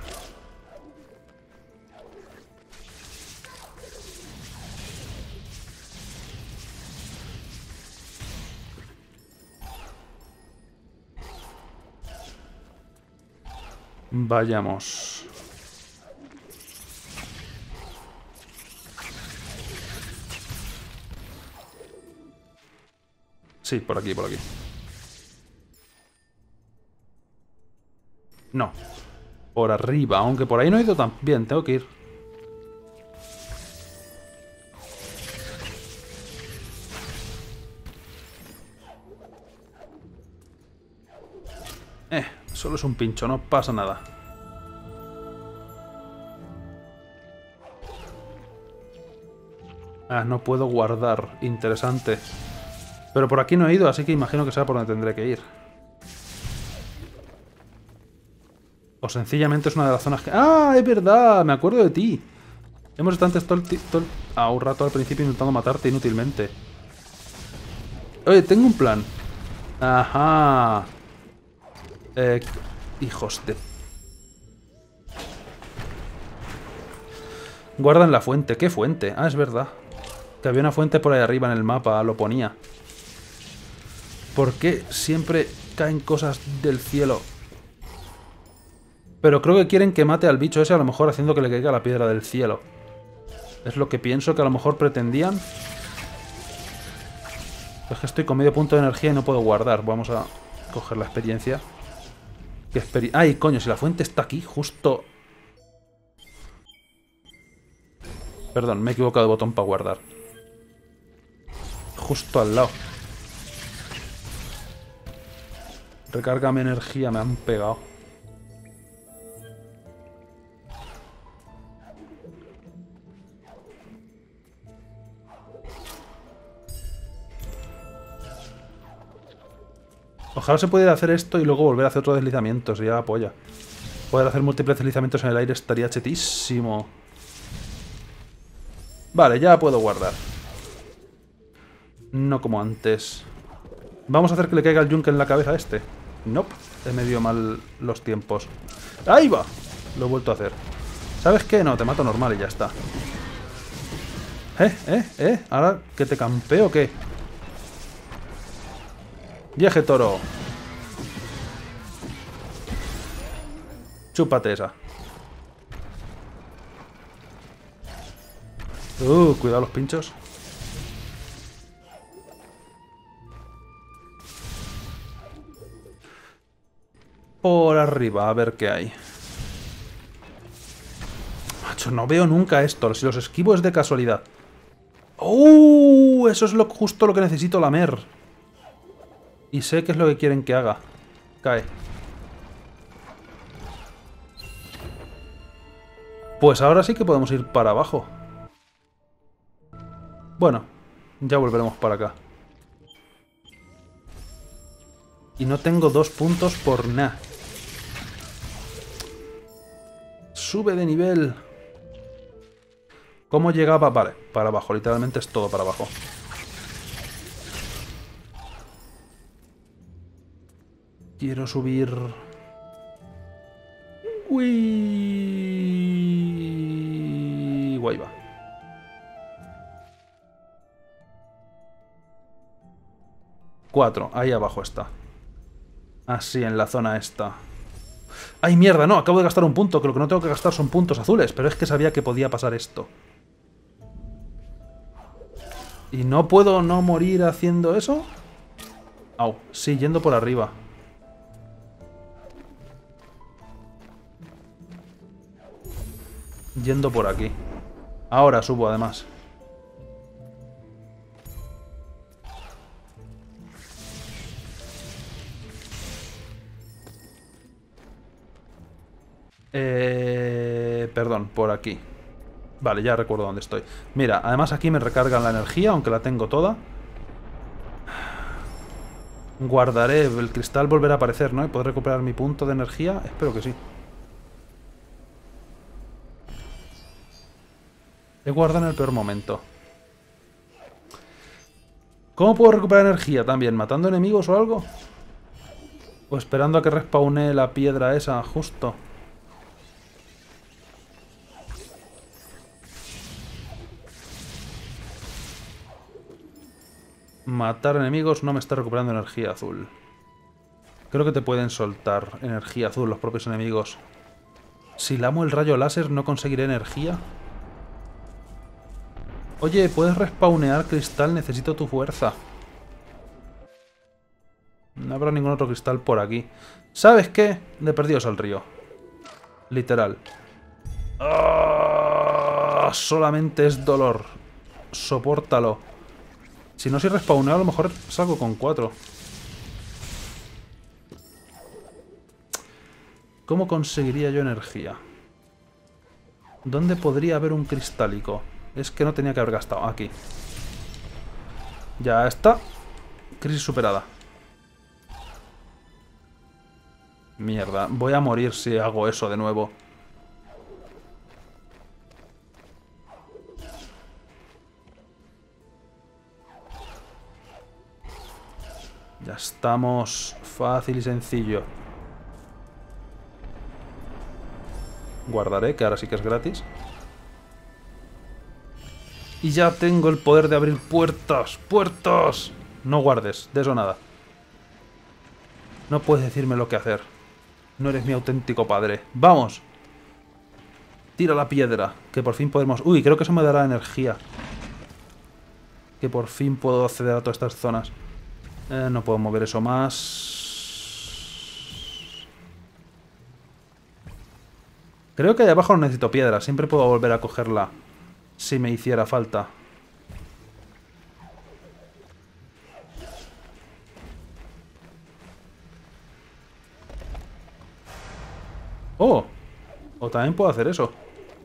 Vayamos. Sí, por aquí, por aquí. No. Por arriba, aunque por ahí no he ido tan bien. Tengo que ir. Eh, solo es un pincho, no pasa nada. Ah, no puedo guardar. Interesante. Pero por aquí no he ido, así que imagino que sea por donde tendré que ir. O sencillamente es una de las zonas que... ¡Ah, es verdad! Me acuerdo de ti. Hemos estado antes todo el, todo el... Ah, un rato al principio intentando matarte inútilmente. Oye, tengo un plan. Ajá. Eh... Hijos de... Guardan la fuente. ¿Qué fuente? Ah, es verdad. Que había una fuente por ahí arriba en el mapa, lo ponía. ¿Por qué siempre caen cosas del cielo? Pero creo que quieren que mate al bicho ese, a lo mejor haciendo que le caiga la piedra del cielo. Es lo que pienso que a lo mejor pretendían. Es que estoy con medio punto de energía y no puedo guardar. Vamos a coger la experiencia. ¿Qué experi- ¡Ay, coño! Si la fuente está aquí, justo... Perdón, me he equivocado de botón para guardar. Justo al lado. Recárgame energía, me han pegado. Ojalá se pudiera hacer esto y luego volver a hacer otro deslizamiento, sería la polla. Poder hacer múltiples deslizamientos en el aire estaría chetísimo. Vale, ya puedo guardar. No como antes. Vamos a hacer que le caiga el yunque en la cabeza a este. Nope, he medido mal los tiempos. ¡Ahí va! Lo he vuelto a hacer. ¿Sabes qué? No, te mato normal y ya está. ¿Eh? ¿Eh? ¿Eh? ¿Ahora que te campeo o qué? ¡Vieje toro! Chúpate esa. Uh, cuidado los pinchos. Por arriba, a ver qué hay. Macho, no veo nunca esto. Si los esquivo es de casualidad. ¡Uh! Eso es lo, justo lo que necesito lamer. Y sé qué es lo que quieren que haga. Cae. Pues ahora sí que podemos ir para abajo. Bueno, ya volveremos para acá. Y no tengo dos puntos por nada. Sube de nivel. ¿Cómo llegaba? Vale, para abajo. Literalmente es todo para abajo. Quiero subir... Uy... Guay va. Cuatro. Ahí abajo está. Así, en la zona esta. ¡Ay, mierda! No, acabo de gastar un punto. Que lo que no tengo que gastar son puntos azules. Pero es que sabía que podía pasar esto. ¿Y no puedo no morir haciendo eso? Au, sí, yendo por arriba. Yendo por aquí. Ahora subo, además. Eh... Perdón, por aquí. Vale, ya recuerdo dónde estoy. Mira, además aquí me recargan la energía, aunque la tengo toda. Guardaré, el cristal volverá a aparecer, ¿no? Y podré recuperar mi punto de energía. Espero que sí. He guardado en el peor momento. ¿Cómo puedo recuperar energía también? ¿Matando enemigos o algo? O esperando a que respawne la piedra esa, justo. Matar enemigos no me está recuperando energía azul. Creo que te pueden soltar energía azul los propios enemigos. Si lamo el rayo láser, ¿no conseguiré energía? Oye, ¿puedes respawnear cristal? Necesito tu fuerza. No habrá ningún otro cristal por aquí. ¿Sabes qué? De perdidos al río. Literal. ¡Oh! Solamente es dolor. Sopórtalo. Si no soy respawneo, a lo mejor salgo con cuatro. ¿Cómo conseguiría yo energía? ¿Dónde podría haber un cristálico? Es que no tenía que haber gastado. Aquí. Ya está. Crisis superada. Mierda. Voy a morir si hago eso de nuevo. Ya estamos. Fácil y sencillo. Guardaré, que ahora sí que es gratis. Y ya tengo el poder de abrir puertas. ¡Puertas! No guardes, de eso nada. No puedes decirme lo que hacer. No eres mi auténtico padre. ¡Vamos! Tira la piedra, que por fin podemos... Uy, creo que eso me dará energía. Que por fin puedo acceder a todas estas zonas. Eh, no puedo mover eso más. Creo que ahí abajo no necesito piedra. Siempre puedo volver a cogerla si me hiciera falta. Oh, o también puedo hacer eso.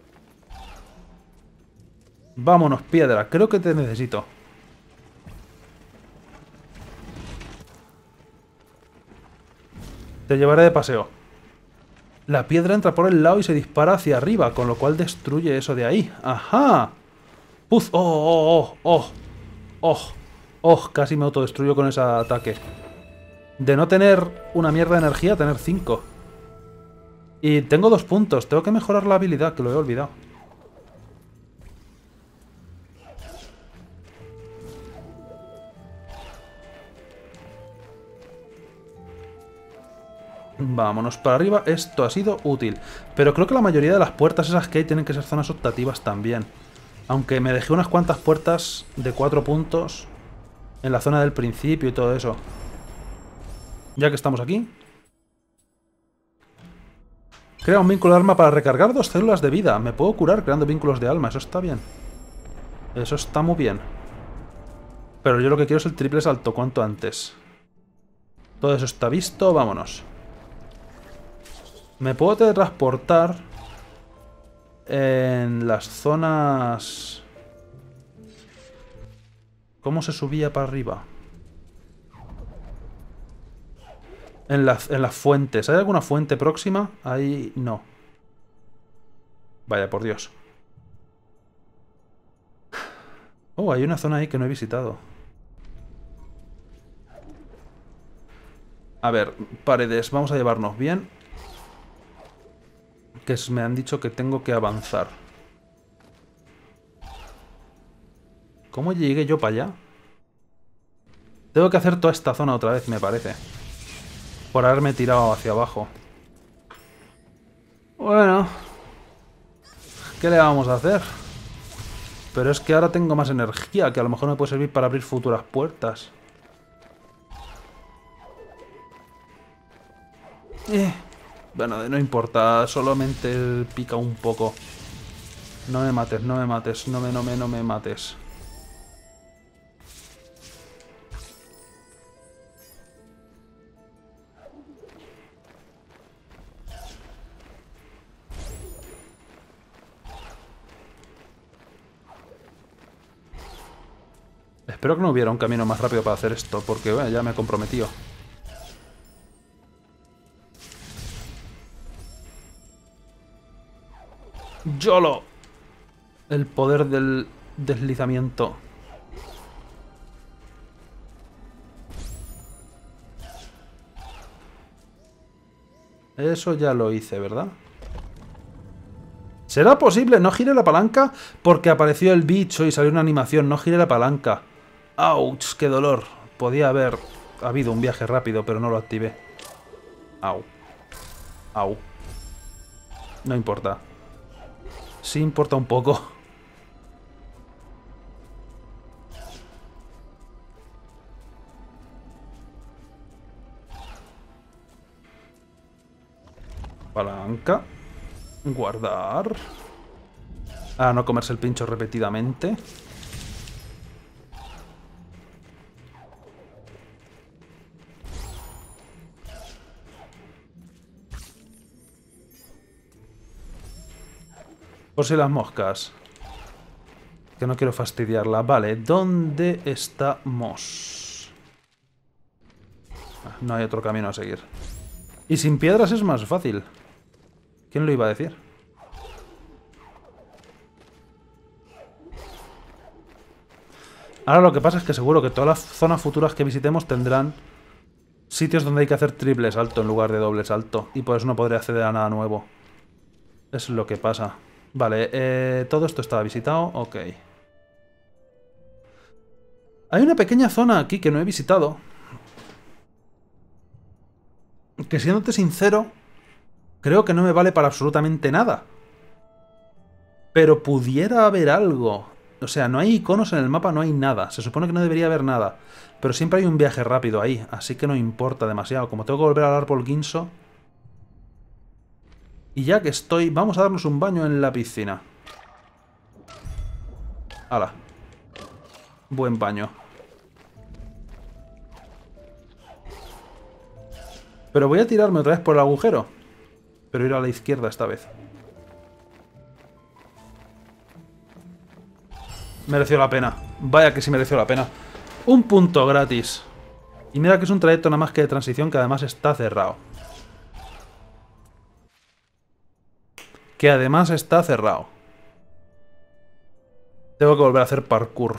Vámonos, piedra. Creo que te necesito. Te llevaré de paseo. La piedra entra por el lado y se dispara hacia arriba, con lo cual destruye eso de ahí. ¡Ajá! ¡Puz! ¡Oh, oh, oh! ¡Oh! ¡Oh! ¡Oh! Casi me autodestruyo con ese ataque. De no tener una mierda de energía, tener cinco. Y tengo dos puntos. Tengo que mejorar la habilidad, que lo he olvidado. Vámonos para arriba. Esto ha sido útil. Pero creo que la mayoría de las puertas esas que hay tienen que ser zonas optativas también. Aunque me dejé unas cuantas puertas de cuatro puntos en la zona del principio y todo eso. Ya que estamos aquí. Crea un vínculo de alma para recargar dos células de vida. Me puedo curar creando vínculos de alma. Eso está bien. Eso está muy bien. Pero yo lo que quiero es el triple salto cuanto antes. Todo eso está visto. Vámonos. Me puedo teletransportar en las zonas... ¿Cómo se subía para arriba? En, la, en las fuentes. ¿Hay alguna fuente próxima? Ahí no. Vaya, por Dios. Oh, hay una zona ahí que no he visitado. A ver, paredes. Vamos a llevarnos bien. Que me han dicho que tengo que avanzar. ¿Cómo llegué yo para allá? Tengo que hacer toda esta zona otra vez, me parece. Por haberme tirado hacia abajo. Bueno. ¿Qué le vamos a hacer? Pero es que ahora tengo más energía, que a lo mejor me puede servir para abrir futuras puertas. Eh... Bueno, no importa, solamente pica un poco. No me mates, no me mates, no me, no me, no me mates. Espero que no hubiera un camino más rápido para hacer esto, porque bueno, ya me he comprometido. ¡Yolo! El poder del deslizamiento. Eso ya lo hice, ¿verdad? ¿Será posible? No gire la palanca porque apareció el bicho y salió una animación. No gire la palanca. ¡Auch! ¡Qué dolor! Podía haber habido un viaje rápido, pero no lo activé. ¡Au! ¡Au! No importa. Sí importa un poco. Palanca. Guardar. Ah, no comerse el pincho repetidamente. Por si las moscas. Que no quiero fastidiarla. Vale, ¿dónde estamos? Ah, no hay otro camino a seguir. Y sin piedras es más fácil. ¿Quién lo iba a decir? Ahora lo que pasa es que seguro que todas las zonas futuras que visitemos tendrán sitios donde hay que hacer triple salto en lugar de doble salto. Y por eso no podré acceder a nada nuevo. Es lo que pasa. Vale, eh, todo esto estaba visitado. Ok. Hay una pequeña zona aquí que no he visitado. Que siéndote sincero, creo que no me vale para absolutamente nada. Pero pudiera haber algo. O sea, no hay iconos en el mapa, no hay nada. Se supone que no debería haber nada. Pero siempre hay un viaje rápido ahí, así que no importa demasiado. Como tengo que volver al árbol guinso... Y ya que estoy, vamos a darnos un baño en la piscina. ¡Hala! Buen baño. Pero voy a tirarme otra vez por el agujero. Pero ir a la izquierda esta vez. Mereció la pena. Vaya que sí mereció la pena. Un punto gratis. Y mira que es un trayecto nada más que de transición que además está cerrado. que además está cerrado. Tengo que volver a hacer parkour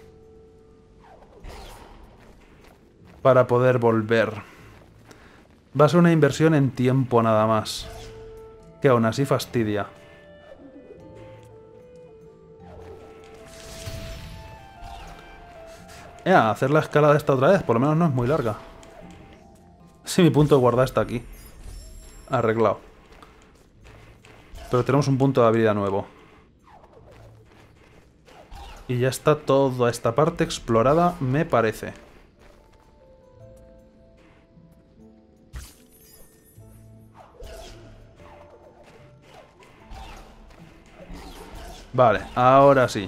para poder volver. Va a ser una inversión en tiempo nada más, que aún así fastidia. Ya, hacer la escalada esta otra vez, por lo menos no es muy larga. Sí, mi punto de guardar está aquí. Arreglado. Pero tenemos un punto de habilidad nuevo. Y ya está toda esta parte explorada, me parece. Vale, ahora sí.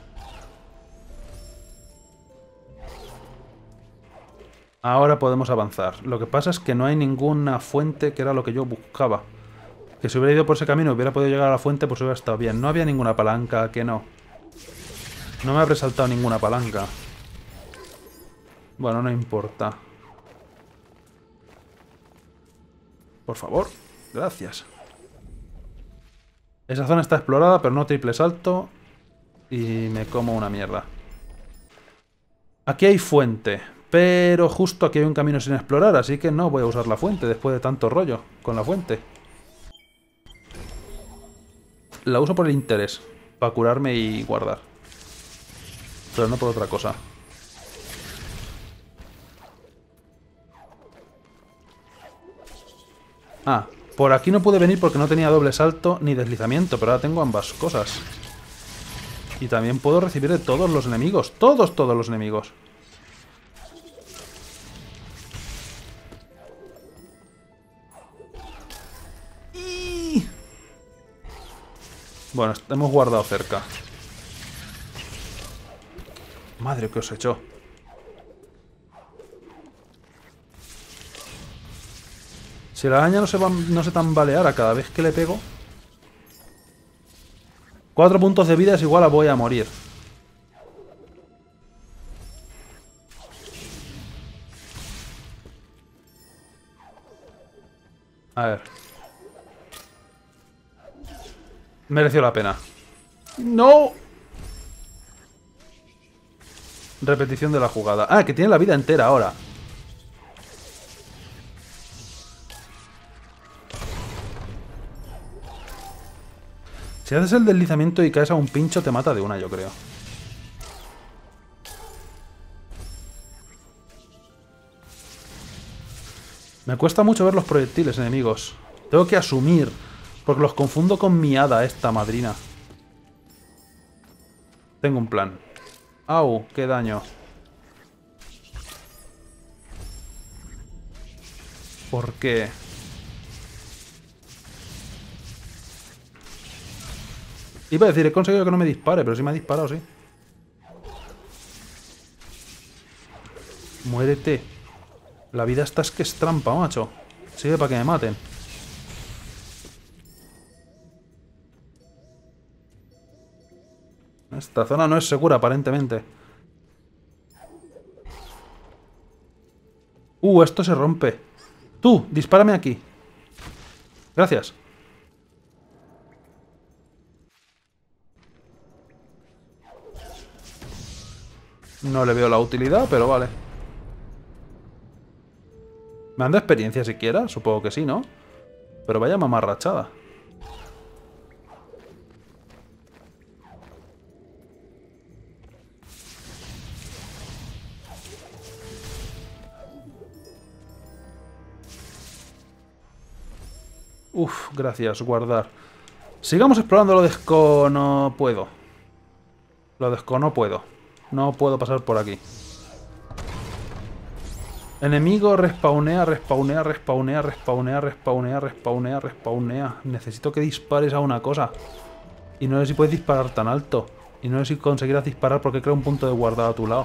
Ahora podemos avanzar. Lo que pasa es que no hay ninguna fuente, que era lo que yo buscaba. Que si hubiera ido por ese camino y hubiera podido llegar a la fuente, pues hubiera estado bien. No había ninguna palanca, que no. No me habré saltado ninguna palanca. Bueno, no importa. Por favor, gracias. Esa zona está explorada, pero no triple salto. Y me como una mierda. Aquí hay fuente, pero justo aquí hay un camino sin explorar, así que no voy a usar la fuente después de tanto rollo con la fuente. La uso por el interés, para curarme y guardar. Pero no por otra cosa. Ah, por aquí no pude venir porque no tenía doble salto ni deslizamiento, pero ahora tengo ambas cosas. Y también puedo recibir de todos los enemigos. Todos, todos los enemigos. Y... Bueno, hemos guardado cerca. Madre que os echó. Si la araña no se, va, no se tambaleara cada vez que le pego... Cuatro puntos de vida es igual a voy a morir. A ver. Mereció la pena. ¡No! Repetición de la jugada. Ah, que tiene la vida entera ahora. Si haces el deslizamiento y caes a un pincho, te mata de una, yo creo. Me cuesta mucho ver los proyectiles enemigos. Tengo que asumir, porque los confundo con mi hada, esta madrina. Tengo un plan. ¡Au! ¡Qué daño! ¿Por qué? Iba a decir, he conseguido que no me dispare, pero sí me ha disparado, sí. Muérete. La vida esta es que es trampa, macho. Sigue para que me maten. Esta zona no es segura, aparentemente. Uh, esto se rompe. Tú, dispárame aquí. Gracias. No le veo la utilidad, pero vale. ¿Me han dado experiencia siquiera? Supongo que sí, ¿no? Pero vaya mamarrachada. Uf, gracias, guardar. Sigamos explorando lo desco... No puedo. Lo desco no puedo. No puedo pasar por aquí. Enemigo, respawnea, respawnea, respawnea, respawnea, respawnea, respawnea, respawnea. Necesito que dispares a una cosa. Y no sé si puedes disparar tan alto. Y no sé si conseguirás disparar porque crea un punto de guardado a tu lado.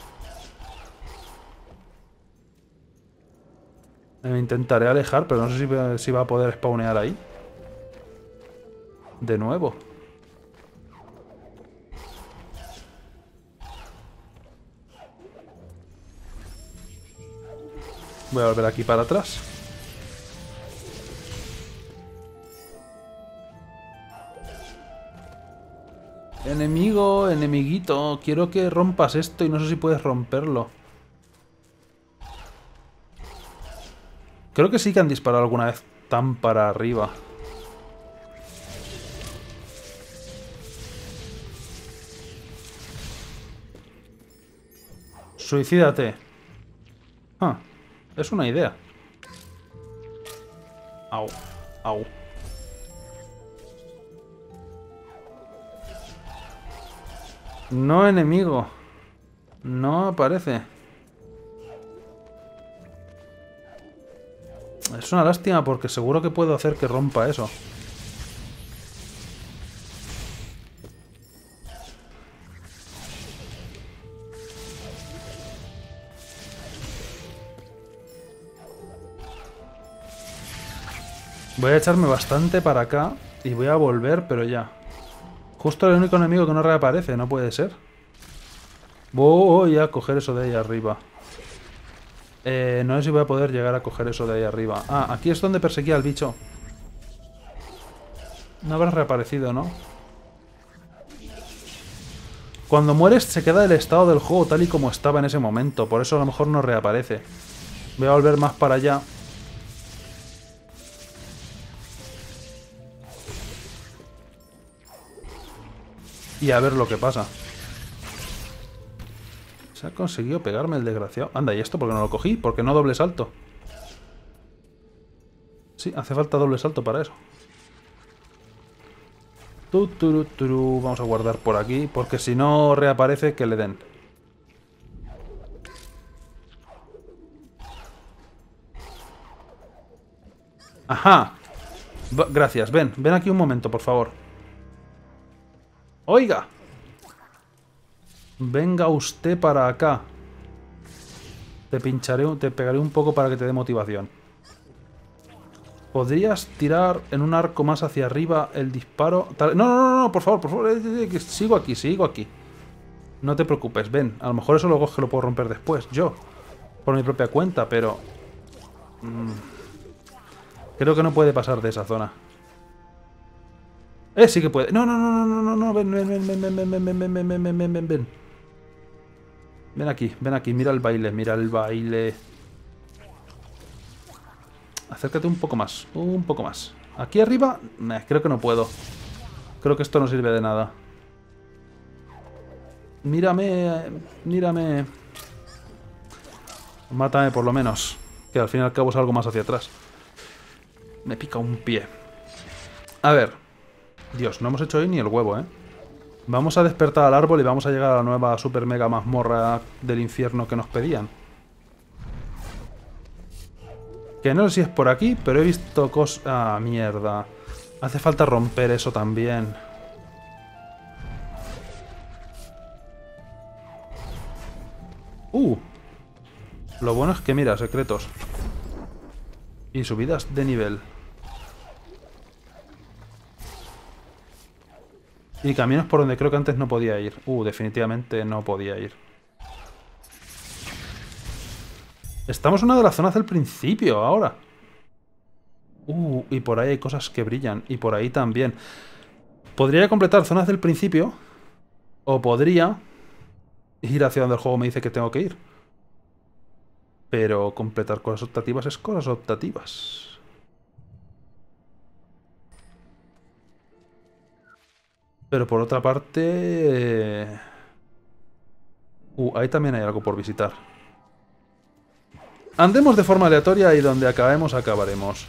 Me intentaré alejar, pero no sé si, si va a poder spawnear ahí. De nuevo. Voy a volver aquí para atrás. Enemigo, enemiguito. Quiero que rompas esto y no sé si puedes romperlo. Creo que sí que han disparado alguna vez tan para arriba. Suicídate. Ah, es una idea. Au, au. No enemigo. No aparece. Es una lástima porque seguro que puedo hacer que rompa eso. Voy a echarme bastante para acá y voy a volver, pero ya. Justo el único enemigo que no reaparece, no puede ser. Voy a coger eso de ahí arriba. Eh, no sé si voy a poder llegar a coger eso de ahí arriba. Ah, aquí es donde perseguía al bicho. No habrás reaparecido, ¿no? Cuando mueres se queda el estado del juego tal y como estaba en ese momento. Por eso a lo mejor no reaparece. Voy a volver más para allá. Y a ver lo que pasa. Se ha conseguido pegarme el desgraciado. Anda, ¿y esto por qué no lo cogí? ¿Por qué no doble salto? Sí, hace falta doble salto para eso. Tu, turu, turu. Vamos a guardar por aquí, porque si no reaparece, que le den. ¡Ajá! B- Gracias, ven, ven aquí un momento, por favor. ¡Oiga! Venga usted para acá. Te pincharé, te pegaré un poco para que te dé motivación. ¿Podrías tirar en un arco más hacia arriba el disparo? No, no, no, no, por favor, por favor. Sigo aquí, sigo aquí. No te preocupes, ven. A lo mejor eso luego es que lo puedo romper después, yo. Por mi propia cuenta, pero... Mmm, creo que no puede pasar de esa zona. Eh, sí que puede. No, no, no, no, no, no, ven, ven, ven, ven, ven, ven, ven, ven, ven, ven, ven, ven, ven, ven. Ven aquí, ven aquí, mira el baile, mira el baile. Acércate un poco más, un poco más. Aquí arriba, eh, creo que no puedo. Creo que esto no sirve de nada. Mírame, mírame. Mátame por lo menos. Que al fin y al cabo es algo más hacia atrás. Me pica un pie. A ver. Dios, no hemos hecho hoy ni el huevo, ¿eh? Vamos a despertar al árbol y vamos a llegar a la nueva super mega mazmorra del infierno que nos pedían. Que no sé si es por aquí, pero he visto cosas... Ah, mierda. Hace falta romper eso también. Uh. Lo bueno es que mira, secretos. Y subidas de nivel. Y caminos por donde creo que antes no podía ir. Uh, definitivamente no podía ir. Estamos en una de las zonas del principio ahora. Uh, y por ahí hay cosas que brillan. Y por ahí también. Podría completar zonas del principio. O podría ir hacia donde el juego me dice que tengo que ir. Pero completar cosas optativas es cosas optativas. Pero por otra parte... Uh, ahí también hay algo por visitar. Andemos de forma aleatoria y donde acabemos, acabaremos.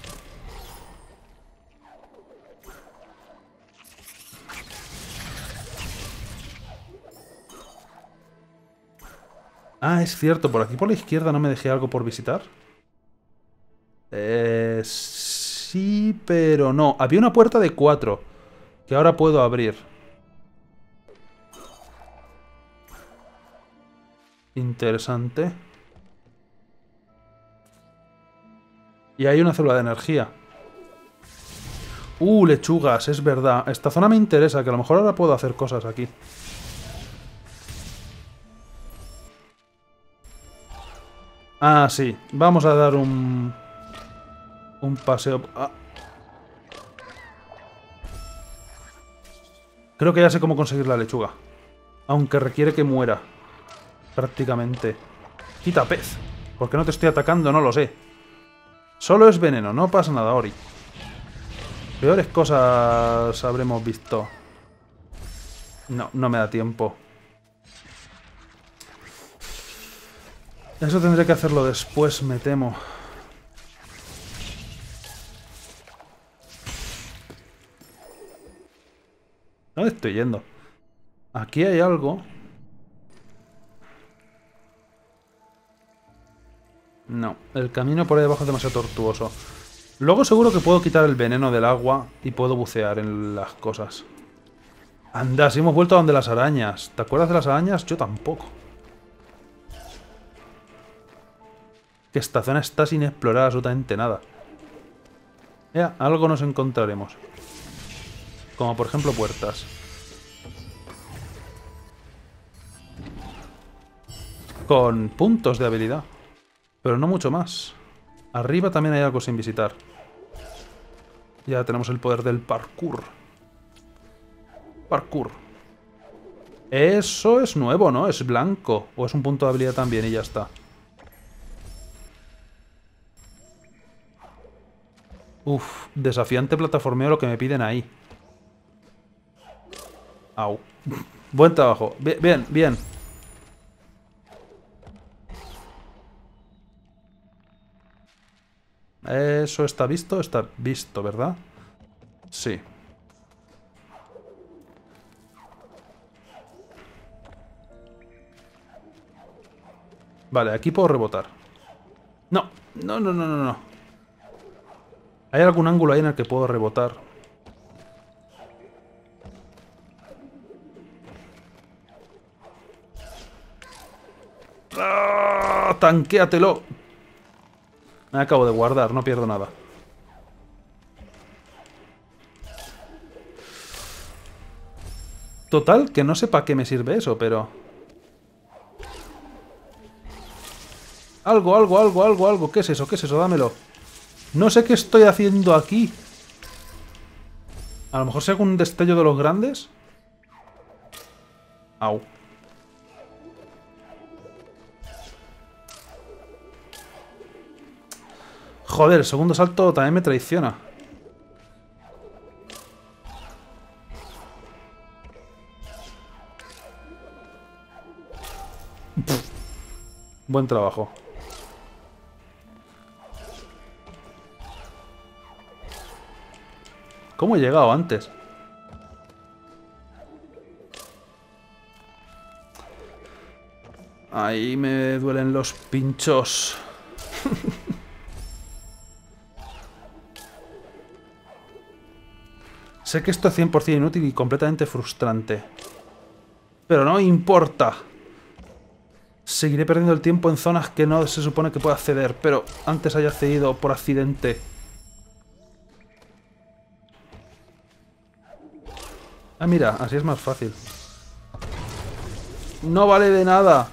Ah, es cierto, por aquí por la izquierda no me dejé algo por visitar. Eh, sí, pero no. Había una puerta de cuatro que ahora puedo abrir. Interesante. Y hay una célula de energía. Uh, lechugas, es verdad. Esta zona me interesa, que a lo mejor ahora puedo hacer cosas aquí. Ah, sí. Vamos a dar un... Un paseo... Ah. Creo que ya sé cómo conseguir la lechuga. Aunque requiere que muera. Prácticamente. Quita pez. ¿Por qué no te estoy atacando? No lo sé. Solo es veneno, no pasa nada, Ori. Peores cosas habremos visto. No, no me da tiempo. Eso tendré que hacerlo después, me temo. ¿Dónde estoy yendo? Aquí hay algo. No, el camino por ahí abajo es demasiado tortuoso. Luego seguro que puedo quitar el veneno del agua y puedo bucear en las cosas. Anda, si hemos vuelto a donde las arañas. ¿Te acuerdas de las arañas? Yo tampoco. Que esta zona está sin explorar absolutamente nada. Ya, algo nos encontraremos. Como por ejemplo puertas. Con puntos de habilidad. Pero no mucho más. Arriba también hay algo sin visitar. Ya tenemos el poder del parkour. Parkour. Eso es nuevo, ¿no? Es blanco. O es un punto de habilidad también y ya está. Uf, desafiante plataformeo lo que me piden ahí. Au. Buen trabajo. Bien, bien, bien. Eso está visto, está visto, ¿verdad? Sí. Vale, aquí puedo rebotar. No, no, no, no, no, no. ¿Hay algún ángulo ahí en el que puedo rebotar? ¡Ah! ¡Tanquéatelo! Me acabo de guardar, no pierdo nada. Total, que no sé para qué me sirve eso, pero... Algo, algo, algo, algo, algo. ¿Qué es eso? ¿Qué es eso? Dámelo. No sé qué estoy haciendo aquí. A lo mejor sea un destello de los grandes. Au. Joder, el segundo salto también me traiciona. Pff. Buen trabajo. ¿Cómo he llegado antes? Ahí me duelen los pinchos. Sé que esto es cien por cien inútil y completamente frustrante. Pero no importa. Seguiré perdiendo el tiempo en zonas que no se supone que pueda acceder, pero antes haya accedido por accidente. Ah, mira, así es más fácil. No vale de nada.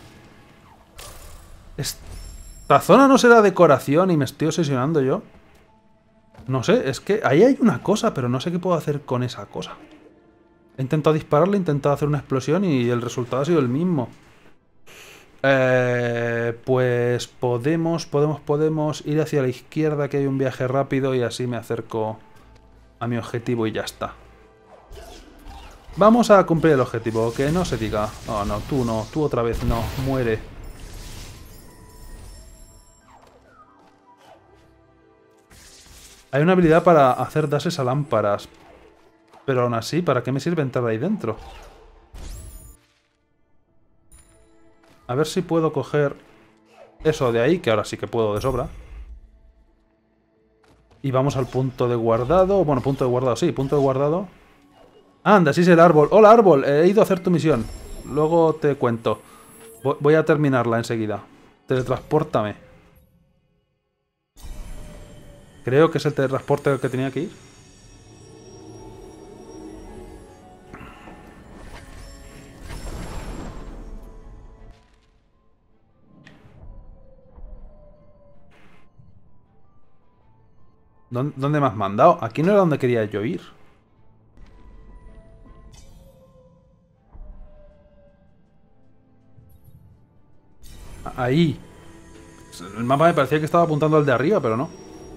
Esta zona no será decoración y me estoy obsesionando yo. No sé, es que ahí hay una cosa, pero no sé qué puedo hacer con esa cosa. He intentado dispararle, he intentado hacer una explosión y el resultado ha sido el mismo. Eh, pues podemos, podemos, podemos ir hacia la izquierda, que hay un viaje rápido y así me acerco a mi objetivo y ya está. Vamos a cumplir el objetivo, que no se diga. Oh, no, tú no, tú otra vez no, muere. Hay una habilidad para hacer dashes a lámparas. Pero aún así, ¿para qué me sirve entrar ahí dentro? A ver si puedo coger eso de ahí, que ahora sí que puedo de sobra. Y vamos al punto de guardado. Bueno, punto de guardado, sí, punto de guardado. Anda, sí es el árbol. Hola, árbol, he ido a hacer tu misión. Luego te cuento. Voy a terminarla enseguida. Teletranspórtame. Creo que es el teletransporte al que tenía que ir. ¿Dónde me has mandado? Aquí no era donde quería yo ir. Ahí. El mapa me parecía que estaba apuntando al de arriba, pero no.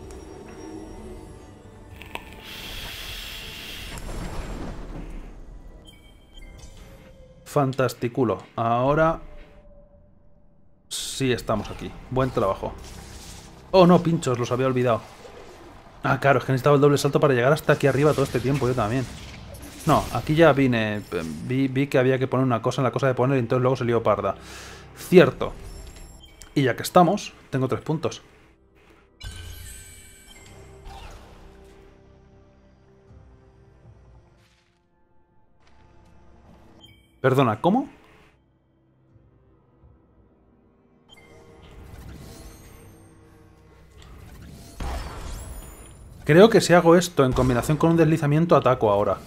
Fantasticulo. Ahora... sí estamos aquí. Buen trabajo. Oh, no, pinchos, los había olvidado. Ah, claro, es que necesitaba el doble salto para llegar hasta aquí arriba todo este tiempo, yo también. No, aquí ya vine... Vi, vi que había que poner una cosa en la cosa de poner y entonces luego se lió parda. Cierto. Y ya que estamos, tengo tres puntos. Perdona, ¿cómo? Creo que si hago esto en combinación con un deslizamiento, ataco ahora.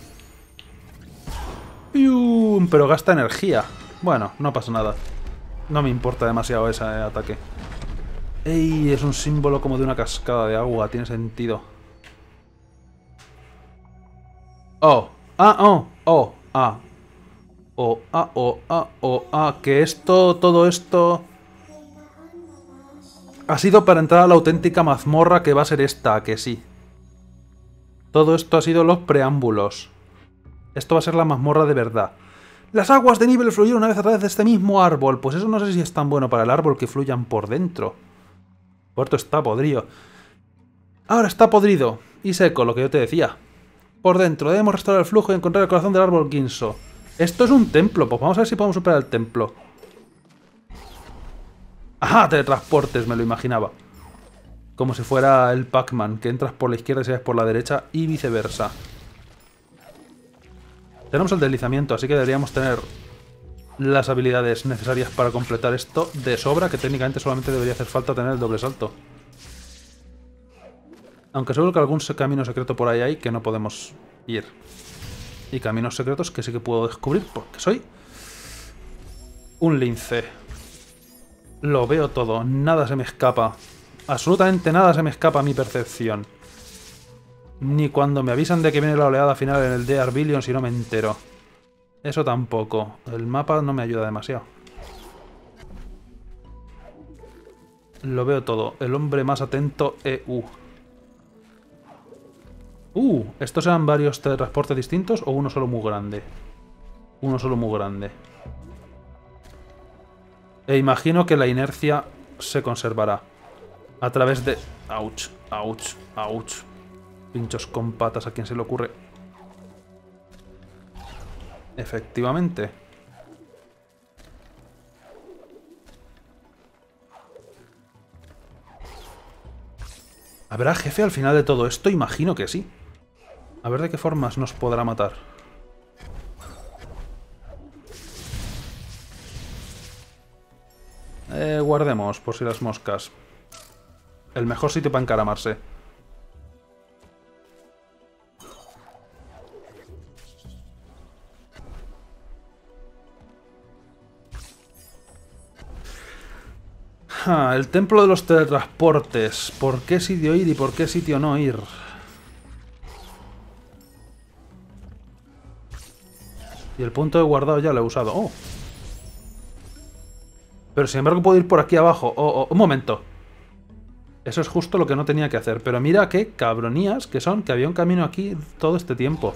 ¡Pium! Pero gasta energía. Bueno, no pasa nada. No me importa demasiado ese ataque. ¡Ey! Es un símbolo como de una cascada de agua. Tiene sentido. ¡Oh! ¡Ah! ¡Oh! ¡Oh! ¡Ah! ¡Oh! ¡Ah! ¡Oh! ¡Ah! ¡Oh! ¡Ah! Que esto, todo esto... ha sido para entrar a la auténtica mazmorra que va a ser esta, que sí. Todo esto ha sido los preámbulos. Esto va a ser la mazmorra de verdad. Las aguas de nivel fluyeron una vez a través de este mismo árbol. Pues eso no sé si es tan bueno para el árbol que fluyan por dentro. Puerto está podrido. Ahora está podrido y seco, lo que yo te decía. Por dentro debemos restaurar el flujo y encontrar el corazón del árbol Ginso. Esto es un templo, pues vamos a ver si podemos superar el templo. ¡Ajá! Teletransportes, me lo imaginaba. Como si fuera el Pac-Man, que entras por la izquierda y sales por la derecha y viceversa. Tenemos el deslizamiento, así que deberíamos tener las habilidades necesarias para completar esto de sobra, que técnicamente solamente debería hacer falta tener el doble salto. Aunque seguro que algún camino secreto por ahí hay que no podemos ir. Y caminos secretos que sí que puedo descubrir, porque soy un lince. Lo veo todo, nada se me escapa. Absolutamente nada se me escapa a mi percepción. Ni cuando me avisan de que viene la oleada final en el de Arbillion si no me entero. Eso tampoco. El mapa no me ayuda demasiado. Lo veo todo. El hombre más atento E U. Uh, ¿estos eran varios teletransportes distintos o uno solo muy grande? Uno solo muy grande. E imagino que la inercia se conservará. A través de... Ouch, ouch, ouch. Pinchos con patas, ¿a quién se le ocurre? Efectivamente. ¿Habrá jefe al final de todo esto? Imagino que sí. A ver de qué formas nos podrá matar. Eh, guardemos, por si las moscas. El mejor sitio para encaramarse. Ah, el templo de los teletransportes. ¿Por qué sitio ir y por qué sitio no ir? Y el punto de guardado ya lo he usado. Oh. Pero sin embargo puedo ir por aquí abajo. Oh, oh, un momento. Eso es justo lo que no tenía que hacer. Pero mira qué cabronías que son, que había un camino aquí todo este tiempo.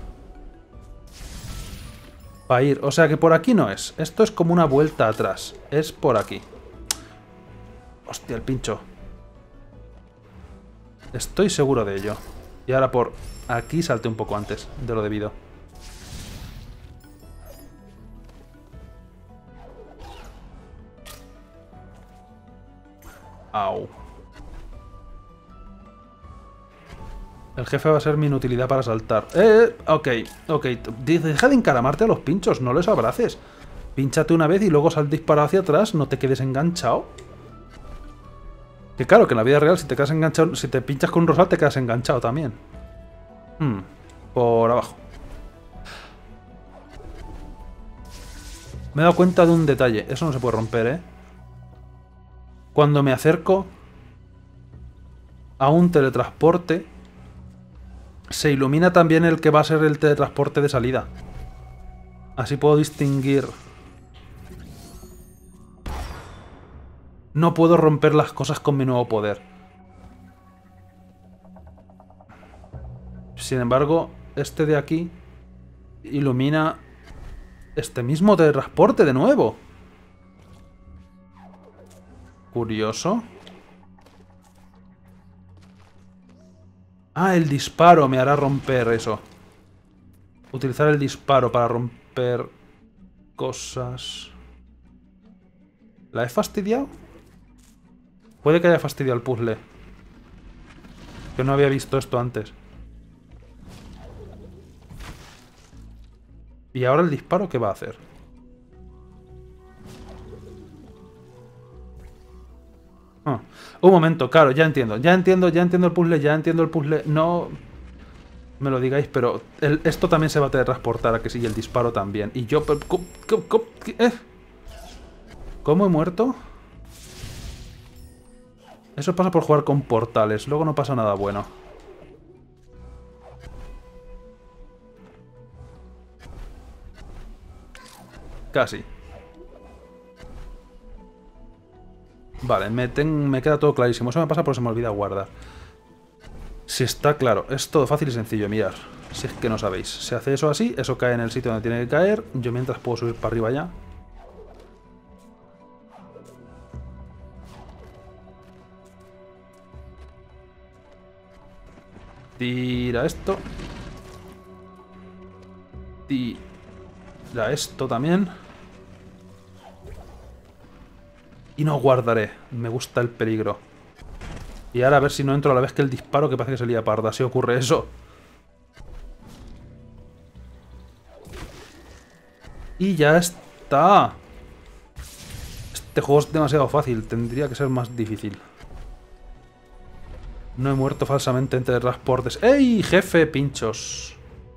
Para ir. O sea que por aquí no es. Esto es como una vuelta atrás. Es por aquí. Hostia, el pincho. Estoy seguro de ello. Y ahora por aquí salté un poco antes de lo debido. Au. El jefe va a ser mi inutilidad para saltar. Eh, ok, ok. Deja de encaramarte a los pinchos, no les abraces. Pínchate una vez y luego sal disparado hacia atrás, no te quedes enganchado. Que claro, que en la vida real si te quedas enganchado, si te pinchas con un rosal te quedas enganchado también. Hmm, por abajo. Me he dado cuenta de un detalle, eso no se puede romper, ¿eh? Cuando me acerco a un teletransporte, se ilumina también el que va a ser el teletransporte de salida. Así puedo distinguir No puedo romper las cosas con mi nuevo poder. Sin embargo, este de aquí ilumina este mismo teletransporte de nuevo. Curioso. Ah, el disparo me hará romper eso. Utilizar el disparo para romper cosas. ¿La he fastidiado? Puede que haya fastidiado el puzzle. Que no había visto esto antes. ¿Y ahora el disparo qué va a hacer? Ah, un momento, claro, ya entiendo. Ya entiendo, ya entiendo el puzzle, ya entiendo el puzzle. No me lo digáis, pero el, esto también se va a teletransportar a que sigue el disparo también. Y yo... ¿Cómo, cómo, eh? ¿Cómo he muerto? Eso pasa por jugar con portales. Luego no pasa nada bueno. Casi. Vale, me, ten, me queda todo clarísimo. Eso me pasa porque se me olvida guardar. Si está claro, es todo fácil y sencillo, mirar. Si es que no sabéis. Se hace eso así, eso cae en el sitio donde tiene que caer. Yo mientras puedo subir para arriba ya. Tira esto. Tira esto también. Y no guardaré. Me gusta el peligro. Y ahora a ver si no entro a la vez que el disparo, que parece que se lía parda. Si ocurre eso. Y ya está. Este juego es demasiado fácil. Tendría que ser más difícil. No he muerto falsamente entre transportes. ¡Ey, jefe, pinchos!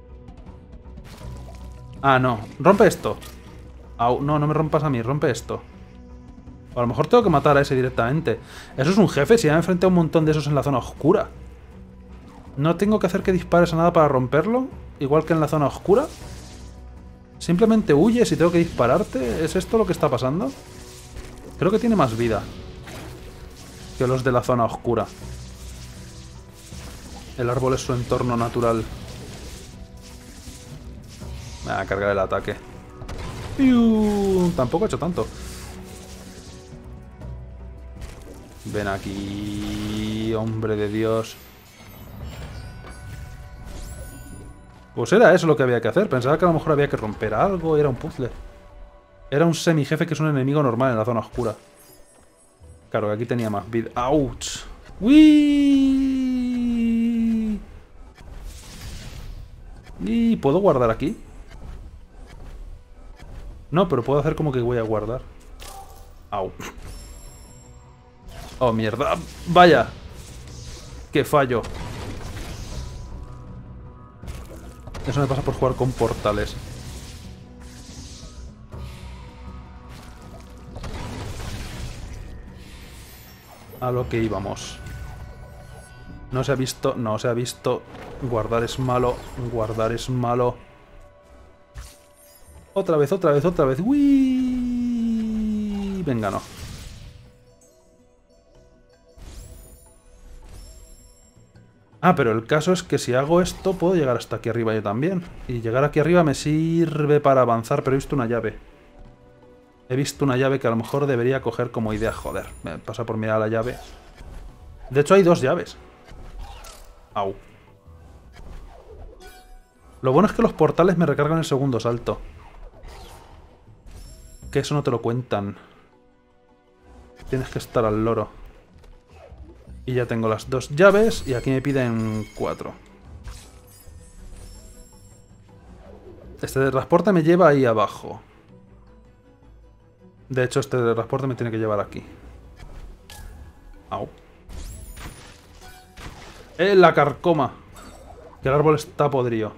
Ah, no. Rompe esto. Au, no, no me rompas a mí. Rompe esto. O a lo mejor tengo que matar a ese directamente. Eso es un jefe. Si ya me enfrenté a un montón de esos en la zona oscura. No tengo que hacer que dispares a nada para romperlo. Igual que en la zona oscura. Simplemente huyes y tengo que dispararte. ¿Es esto lo que está pasando? Creo que tiene más vida que los de la zona oscura. El árbol es su entorno natural. Me voy a cargar el ataque. ¡Piu! Tampoco he hecho tanto. Ven aquí, hombre de Dios. Pues era eso lo que había que hacer. Pensaba que a lo mejor había que romper algo. Era un puzzle. Era un semi-jefe que es un enemigo normal en la zona oscura. Claro, que aquí tenía más vida. ¡Auch! ¡Uy! ¿Y puedo guardar aquí? No, pero puedo hacer como que voy a guardar. ¡Au! ¡Oh, mierda! ¡Vaya! ¡Qué fallo! Eso me pasa por jugar con portales. A lo que íbamos. No se ha visto, no se ha visto. Guardar es malo, guardar es malo. Otra vez, otra vez, otra vez. ¡Uy! Venga, no. Ah, pero el caso es que si hago esto puedo llegar hasta aquí arriba yo también. Y llegar aquí arriba me sirve para avanzar, pero he visto una llave. He visto una llave que a lo mejor debería coger como idea. Joder, me pasa por mirar la llave. De hecho hay dos llaves. Au. Lo bueno es que los portales me recargan el segundo salto. Que eso no te lo cuentan. Tienes que estar al loro. Y ya tengo las dos llaves y aquí me piden cuatro. Este de transporte me lleva ahí abajo. De hecho, este de transporte me tiene que llevar aquí. Au. ¡Eh, la carcoma! Que el árbol está podrido.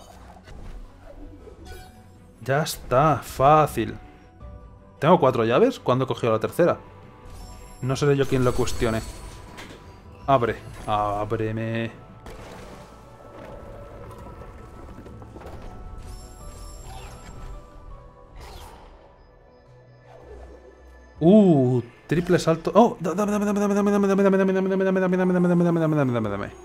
Ya está, fácil. ¿Tengo cuatro llaves? ¿Cuándo he cogido la tercera? No seré yo quien lo cuestione. Abre. Ábreme. Uh, Triple salto. ¡Oh! Dame, dame, dame, dame, dame, dame, dame, dame, dame, dame, dame, dame, dame, dame, dame, dame, dame, dame, dame, dame.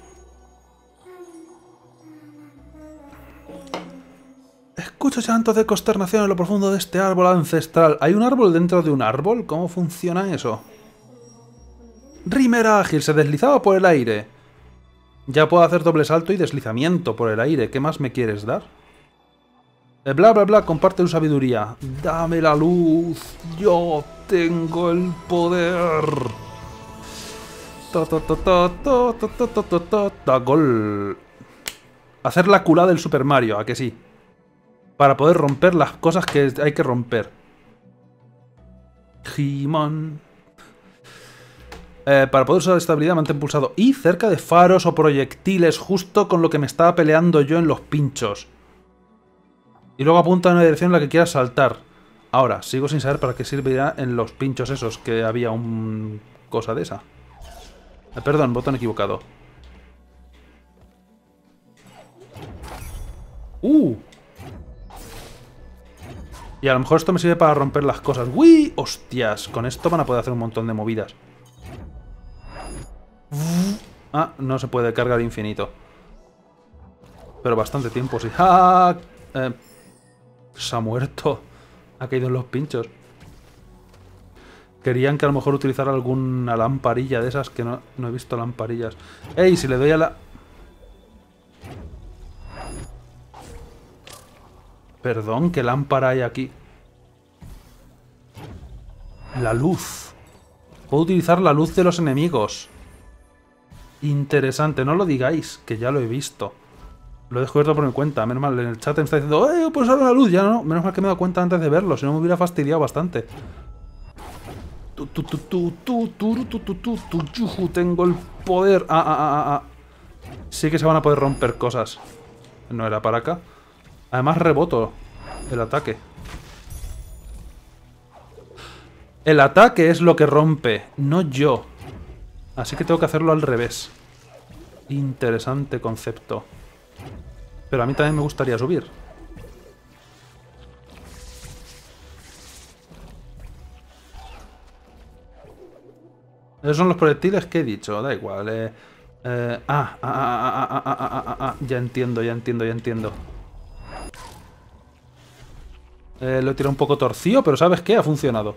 Escucho llantos de consternación en lo profundo de este árbol ancestral. ¿Hay un árbol dentro de un árbol? ¿Cómo funciona eso? Rimmer ágil, se deslizaba por el aire. Ya puedo hacer doble salto y deslizamiento por el aire. ¿Qué más me quieres dar? Eh, bla, bla, bla, comparte tu sabiduría. Dame la luz. Yo tengo el poder. Ta, ta, ta, ta, ta, ta, ta, ta, ta, ta, gol. Hacer la culada del Super Mario, ¿a que sí? Para poder romper las cosas que hay que romper. He-Man. Eh, para poder usar estabilidad, mantén pulsado Y cerca de faros o proyectiles, justo con lo que me estaba peleando yo en los pinchos. Y luego apunta en una dirección en la que quieras saltar. Ahora, sigo sin saber para qué servirá en los pinchos esos, que había un... cosa de esa. Eh, perdón, botón equivocado. ¡Uh! Y a lo mejor esto me sirve para romper las cosas. ¡Uy! ¡Hostias! Con esto van a poder hacer un montón de movidas. Ah, no se puede cargar infinito. Pero bastante tiempo, sí. ¡Ah! Eh, se ha muerto. Ha caído en los pinchos. Querían que a lo mejor utilizara alguna lamparilla de esas, que no, no he visto lamparillas. ¡Ey! Si le doy a la... Perdón, ¿qué lámpara hay aquí? La luz. Puedo utilizar la luz de los enemigos. Interesante, no lo digáis, que ya lo he visto. Lo he descubierto por mi cuenta. Menos mal, en el chat me está diciendo ¡eh, puedo usar la luz! Ya no, menos mal que me he dado cuenta antes de verlo, si no me hubiera fastidiado bastante. Tu, tu, tu, tu, tu, tu, tu, tu, tu, tu, yuju, tengo el poder. Ah, ah, ah, ah. Sí que se van a poder romper cosas. No era para acá. Además reboto el ataque. El ataque es lo que rompe, no yo. Así que tengo que hacerlo al revés. Interesante concepto. Pero a mí también me gustaría subir. Esos son los proyectiles que he dicho, da igual. Eh, eh, ah, ah, ah, ah, ah, ah, ah, ah, ah, ya entiendo, ya entiendo, ya entiendo. Eh, lo he tirado un poco torcido, pero ¿sabes qué? Ha funcionado.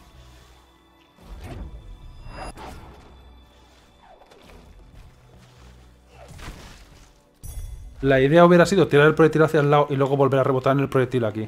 La idea hubiera sido tirar el proyectil hacia el lado y luego volver a rebotar en el proyectil aquí.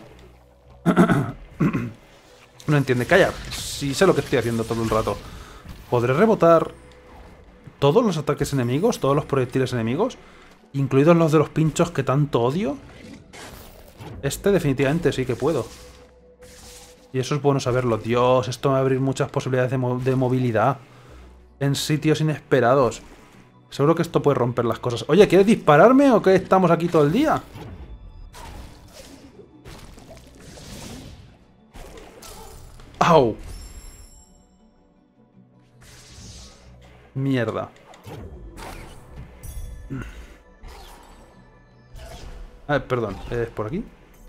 No entiende. Calla. Si sé lo que estoy haciendo todo el rato. ¿Podré rebotar todos los ataques enemigos? ¿Todos los proyectiles enemigos? ¿Incluidos los de los pinchos que tanto odio? Este definitivamente sí que puedo. Y eso es bueno saberlo. Dios, esto me va a abrir muchas posibilidades de, mo de movilidad. En sitios inesperados. Seguro que esto puede romper las cosas. Oye, ¿quieres dispararme o qué? ¿Estamos aquí todo el día? ¡Au! Mierda. Ah, perdón. ¿Es por aquí?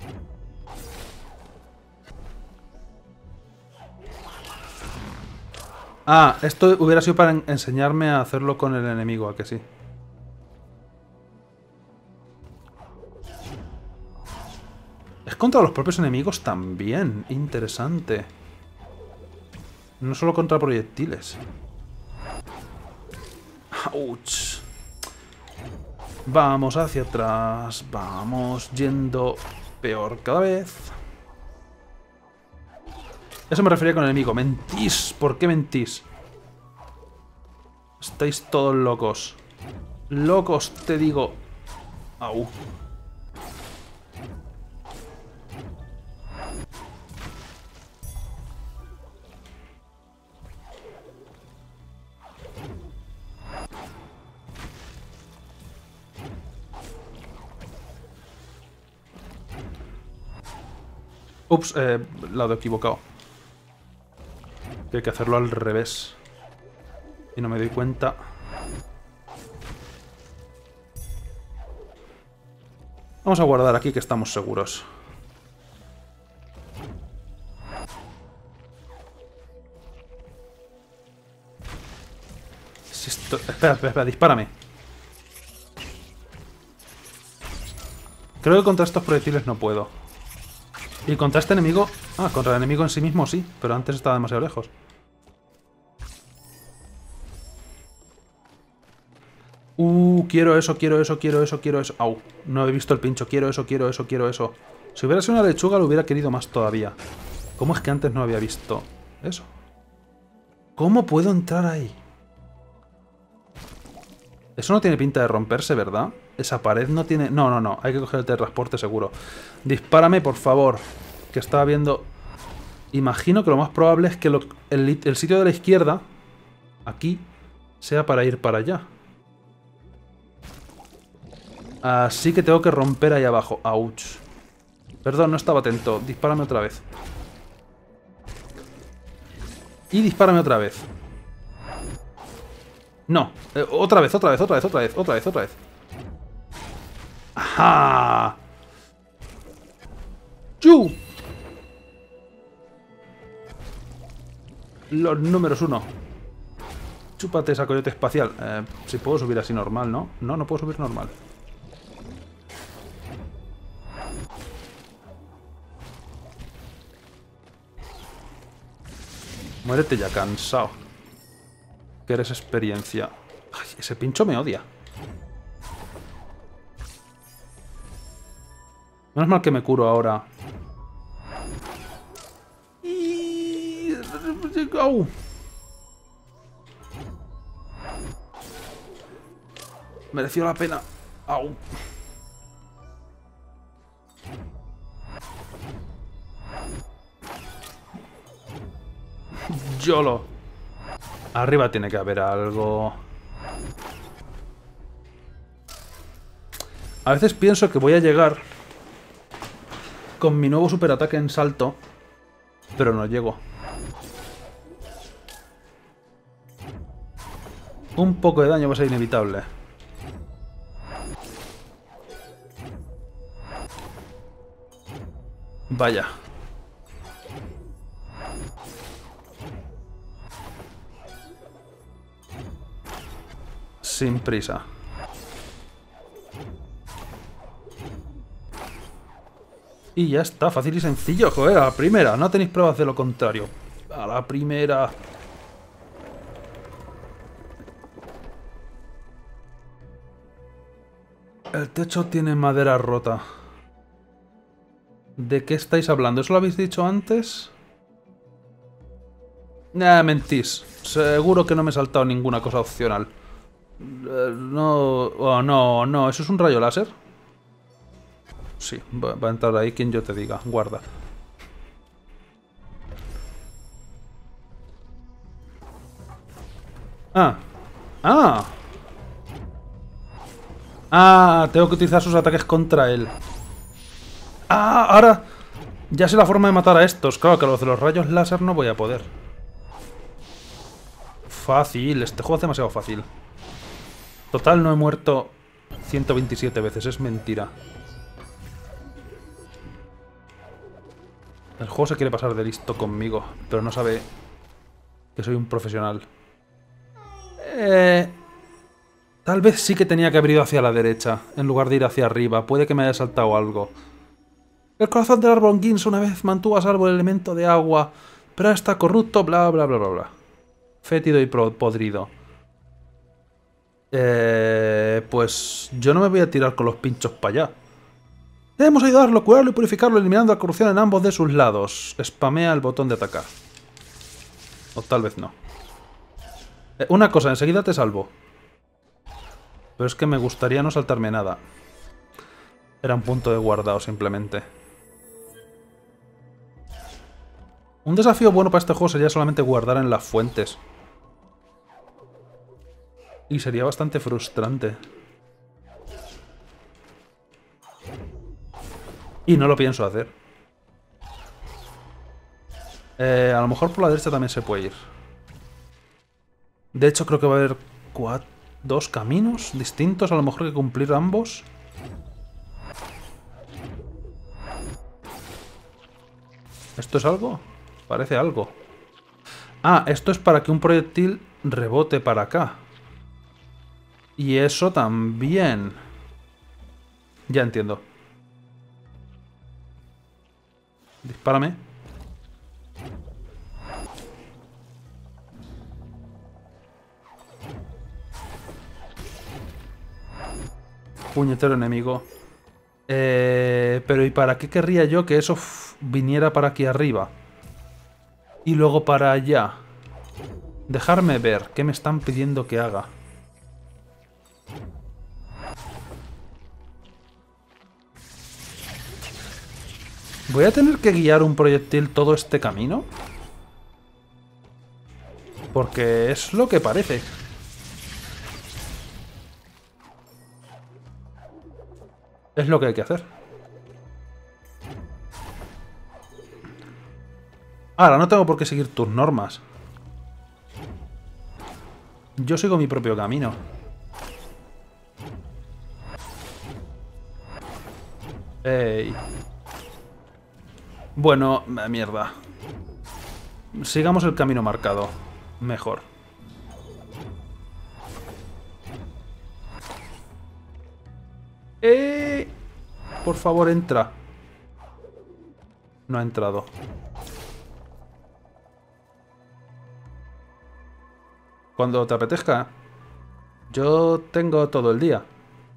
Ah, esto hubiera sido para en enseñarme a hacerlo con el enemigo, ¿a que sí? Es contra los propios enemigos también. Interesante. No solo contra proyectiles. ¡Auch! Vamos hacia atrás. Vamos yendo peor cada vez. Eso me refería con el enemigo. Mentís. ¿Por qué mentís? Estáis todos locos. Locos, te digo. Au. Ups, eh, lado equivocado. Hay que hacerlo al revés. Y no me doy cuenta. Vamos a guardar aquí que estamos seguros. Si esto... Espera, espera, espera, dispárame. Creo que contra estos proyectiles no puedo. Y contra este enemigo... Ah, contra el enemigo en sí mismo sí, pero antes estaba demasiado lejos. Uh, quiero eso, quiero eso, quiero eso, quiero eso. Au, no he visto el pincho. Quiero eso, quiero eso, quiero eso. Si hubiera sido una lechuga lo hubiera querido más todavía. ¿Cómo es que antes no había visto eso? ¿Cómo puedo entrar ahí? Eso no tiene pinta de romperse, ¿verdad? Esa pared no tiene... No, no, no. Hay que coger el teletransporte seguro. Dispárame, por favor. Que estaba viendo... Imagino que lo más probable es que lo... el, el sitio de la izquierda, aquí, sea para ir para allá. Así que tengo que romper ahí abajo. Ouch. Perdón, no estaba atento. Dispárame otra vez. Y dispárame otra vez. No. Eh, otra vez, otra vez, otra vez, otra vez, otra vez, otra vez. ¡Ajá! ¡Yu! Los números uno. Chúpate esa coyote espacial. Eh, si puedo subir así normal, ¿no? No, no puedo subir normal. Muérete ya, cansado. Que eres experiencia. Ay, ese pincho me odia. Menos mal que me curo ahora. Y... ¡Au! Mereció la pena. ¡Au! YOLO. Arriba tiene que haber algo. A veces pienso que voy a llegar con mi nuevo superataque en salto, pero no llego. Un poco de daño va a ser inevitable. Vaya. Sin prisa. Y ya está, fácil y sencillo, joder, a la primera. No tenéis pruebas de lo contrario. A la primera. El techo tiene madera rota. ¿De qué estáis hablando? ¿Eso lo habéis dicho antes? Nah, mentís. Seguro que no me he saltado ninguna cosa opcional. Uh, no... Oh, no, no. ¿Eso es un rayo láser? Sí, va, va a entrar ahí quien yo te diga. Guarda. Ah. Ah. Ah, tengo que utilizar sus ataques contra él. Ah, ahora ya sé la forma de matar a estos. Claro que los de los rayos láser no voy a poder. Fácil, este juego es demasiado fácil. Total, no he muerto ciento veintisiete veces, es mentira. El juego se quiere pasar de listo conmigo, pero no sabe que soy un profesional. Eh... Tal vez sí que tenía que haber ido hacia la derecha, en lugar de ir hacia arriba. Puede que me haya saltado algo. El corazón del árbol Gins una vez mantuvo a salvo el elemento de agua, pero ahora está corrupto, bla bla bla bla bla. Fétido y podrido. Eh, pues yo no me voy a tirar con los pinchos para allá. Debemos ayudarlo, curarlo y purificarlo, eliminando la corrupción en ambos de sus lados. Spamea el botón de atacar. O tal vez no. Eh, una cosa, enseguida te salvo. Pero es que me gustaría no saltarme nada. Era un punto de guardado simplemente. Un desafío bueno para este juego sería solamente guardar en las fuentes. Y sería bastante frustrante. Y no lo pienso hacer. Eh, a lo mejor por la derecha también se puede ir. De hecho creo que va a haber cuatro, dos caminos distintos. A lo mejor hay que cumplir ambos. ¿Esto es algo? Parece algo. Ah, esto es para que un proyectil rebote para acá. Y eso también. Ya entiendo. Dispárame. Puñetero enemigo. Eh, pero ¿y para qué querría yo que eso viniera para aquí arriba? Y luego para allá. Dejarme ver qué me están pidiendo que haga. ¿Voy a tener que guiar un proyectil todo este camino? Porque es lo que parece. Es lo que hay que hacer. Ahora, no tengo por qué seguir tus normas. Yo sigo mi propio camino. Ey. Bueno, mierda. Sigamos el camino marcado. Mejor. ¡Eh! Por favor, entra. No ha entrado. Cuando te apetezca. Yo tengo todo el día.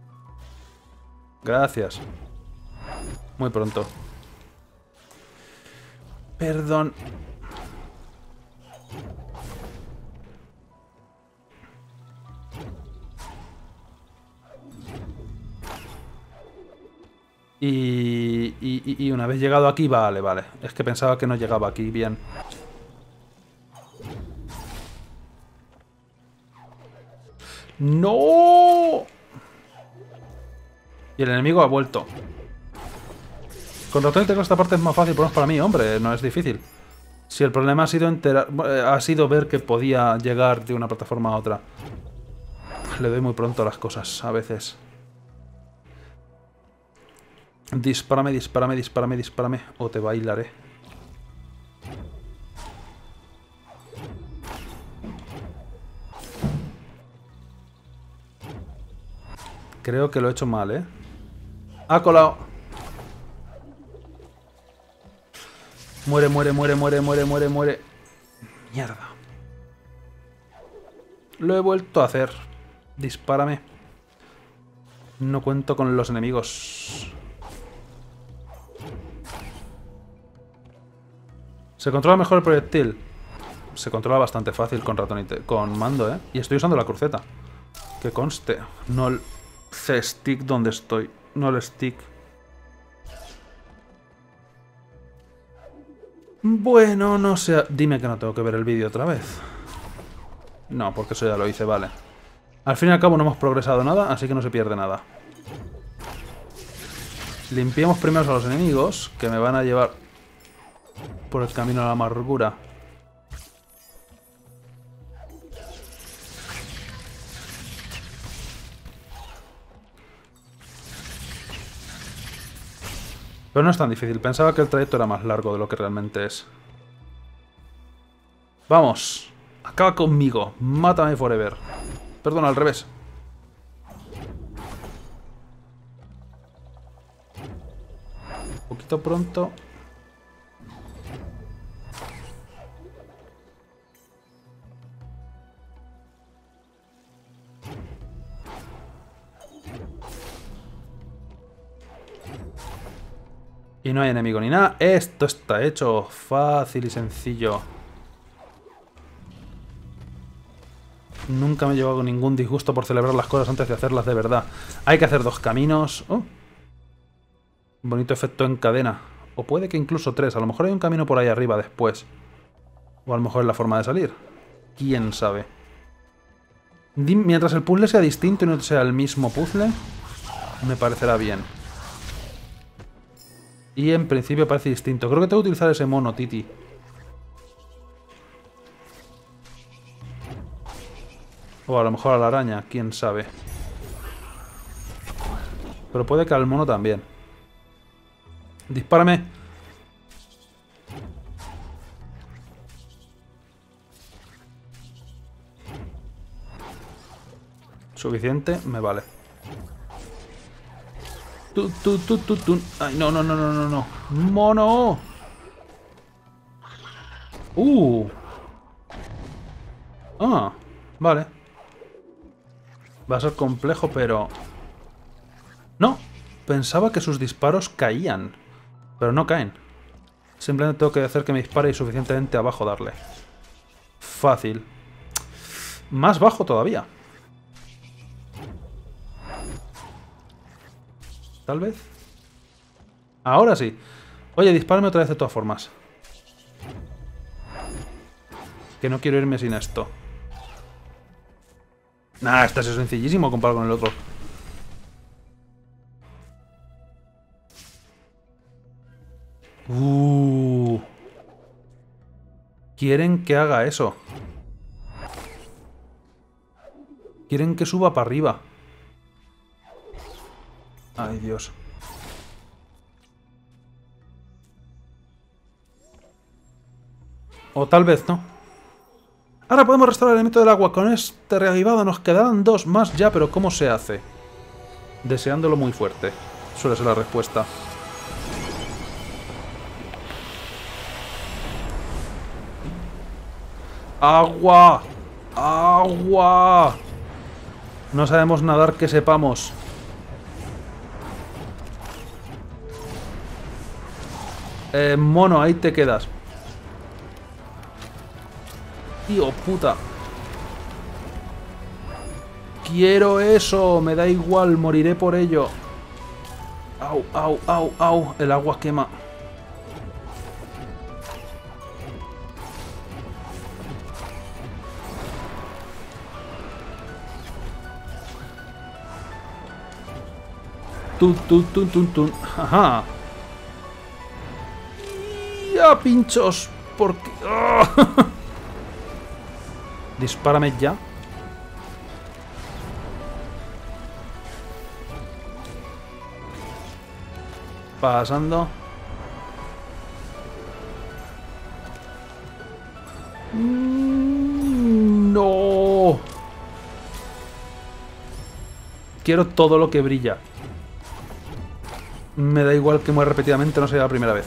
Gracias. Muy pronto. Perdón. Y, y, y una vez llegado aquí, vale, vale. Es que pensaba que no llegaba aquí bien. ¡No! Y el enemigo ha vuelto. Con ratón y teclado esta parte es más fácil, por lo menos para mí, hombre, no es difícil. Si el problema ha sido enterar, ha sido ver que podía llegar de una plataforma a otra. Le doy muy pronto a las cosas, a veces. Dispárame, dispárame, dispárame, dispárame, o te bailaré. Creo que lo he hecho mal, ¿eh? Ha colado. Muere, muere, muere, muere, muere, muere, muere. Mierda. Lo he vuelto a hacer. Dispárame. No cuento con los enemigos. ¿Se controla mejor el proyectil? Se controla bastante fácil con ratón y te con mando, ¿eh? Y estoy usando la cruceta. Que conste. No el C-stick donde estoy. No el stick. Bueno, no sé. Dime que no tengo que ver el vídeo otra vez. No, porque eso ya lo hice, vale. Al fin y al cabo no hemos progresado nada, así que no se pierde nada. Limpiemos primero a los enemigos, que me van a llevar por el camino a la amargura. Pero no es tan difícil. Pensaba que el trayecto era más largo de lo que realmente es. Vamos. Acaba conmigo. Mátame forever. Perdón, al revés. Un poquito pronto. Y no hay enemigo ni nada. Esto está hecho fácil y sencillo. Nunca me he llevado ningún disgusto por celebrar las cosas antes de hacerlas de verdad. Hay que hacer dos caminos. Oh. Bonito efecto en cadena. O puede que incluso tres. A lo mejor hay un camino por ahí arriba después. O a lo mejor es la forma de salir. ¿Quién sabe? Mientras el puzzle sea distinto y no sea el mismo puzzle, me parecerá bien. Y en principio parece distinto. Creo que tengo que utilizar ese mono, Titi. O a lo mejor a la araña, quién sabe. Pero puede que al mono también. ¡Dispárame! Suficiente, me vale. Tu, tu, tu, tu, tu. Ay, no, no, no, no, no, no. ¡Mono! Uh. Ah, vale. Va a ser complejo, pero... No, pensaba que sus disparos caían. Pero no caen. Simplemente tengo que hacer que me dispare y suficientemente abajo darle. Fácil. Más bajo todavía. Tal vez. Ahora sí. Oye, dispárame otra vez de todas formas. Que no quiero irme sin esto. Nah, este es sencillísimo comparado con el otro. Uh. Quieren que haga eso. Quieren que suba para arriba. Ay, Dios. O tal vez no. Ahora podemos restaurar el elemento del agua. Con este reavivado nos quedarán dos más ya, pero ¿cómo se hace? Deseándolo muy fuerte. Suele ser la respuesta. ¡Agua! ¡Agua! No sabemos nadar que sepamos. Eh, mono, ahí te quedas. Tío, puta. Quiero eso, me da igual, moriré por ello. Au, au, au, au. El agua quema. Tun, tun, tun, tun, tun. Ajá. Ya, pinchos. ¿Por qué? ¡Oh! Dispárame ya. Pasando. No. Quiero todo lo que brilla. Me da igual que muera repetidamente, no sea la primera vez.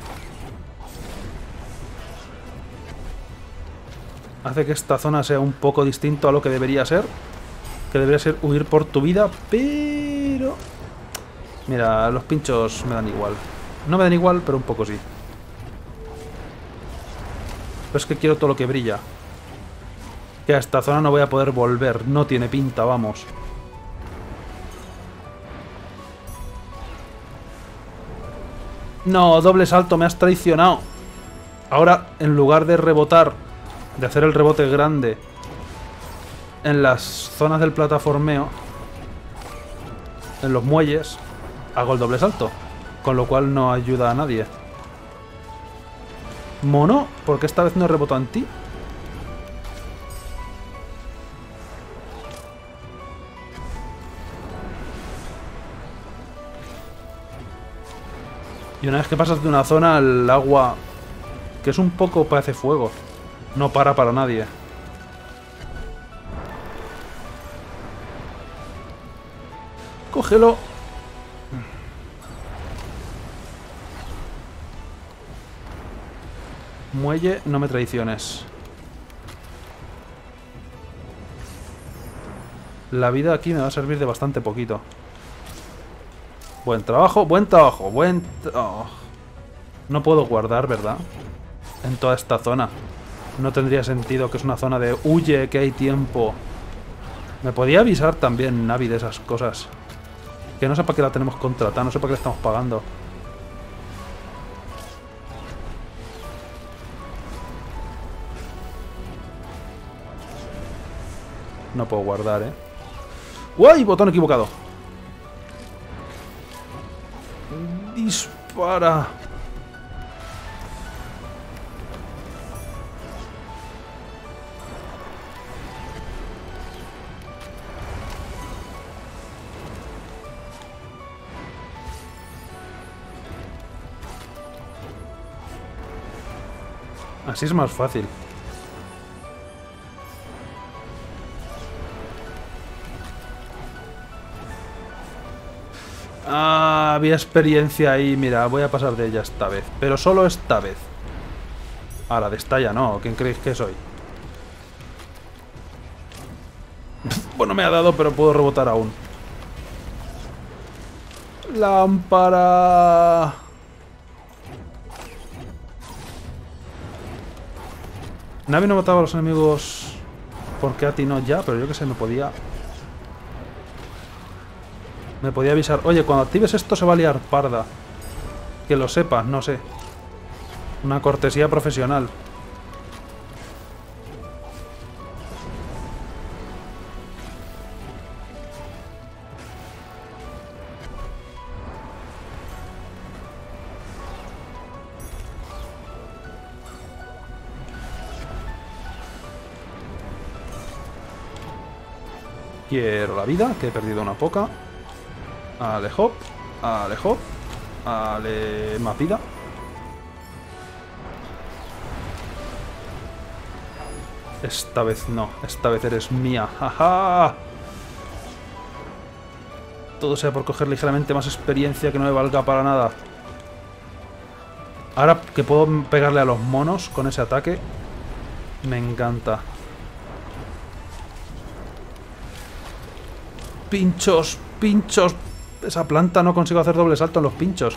Hace que esta zona sea un poco distinto a lo que debería ser. Que debería ser huir por tu vida, pero... Mira, los pinchos me dan igual. No me dan igual, pero un poco sí. Pero es que quiero todo lo que brilla. Que a esta zona no voy a poder volver. No tiene pinta, vamos. No, doble salto, me has traicionado. Ahora, en lugar de rebotar, de hacer el rebote grande en las zonas del plataformeo, en los muelles, hago el doble salto. Con lo cual no ayuda a nadie. Mono, ¿por qué esta vez no rebotó en ti? Y una vez que pasas de una zona, el agua, que es un poco parece fuego, no para para nadie. Cógelo. Muelle, no me traiciones. La vida aquí me va a servir de bastante poquito. Buen trabajo, buen trabajo, buen... Oh. No puedo guardar, ¿verdad? En toda esta zona. No tendría sentido, que es una zona de huye, que hay tiempo. Me podía avisar también Navi de esas cosas. Que no sé para qué la tenemos contratada, no sé para qué la estamos pagando. No puedo guardar, ¿eh? ¡Uy! Botón equivocado. Dispara. Así es más fácil. Ah, había experiencia ahí. Mira, voy a pasar de ella esta vez. Pero solo esta vez. A la de esta ya no. ¿Quién creéis que soy? Bueno, me ha dado, pero puedo rebotar aún. Lámpara. Navi no mataba a los enemigos porque a ti no ya, pero yo que sé, me podía... Me podía avisar. Oye, cuando actives esto se va a liar parda. Que lo sepas, no sé. Una cortesía profesional. Quiero la vida, que he perdido una poca. Ale hop, ale hop, ale mapida. Esta vez no, esta vez eres mía. ¡Jaja! Todo sea por coger ligeramente más experiencia que no me valga para nada. Ahora que puedo pegarle a los monos con ese ataque, me encanta. Pinchos, pinchos. Esa planta no consigo hacer doble salto en los pinchos.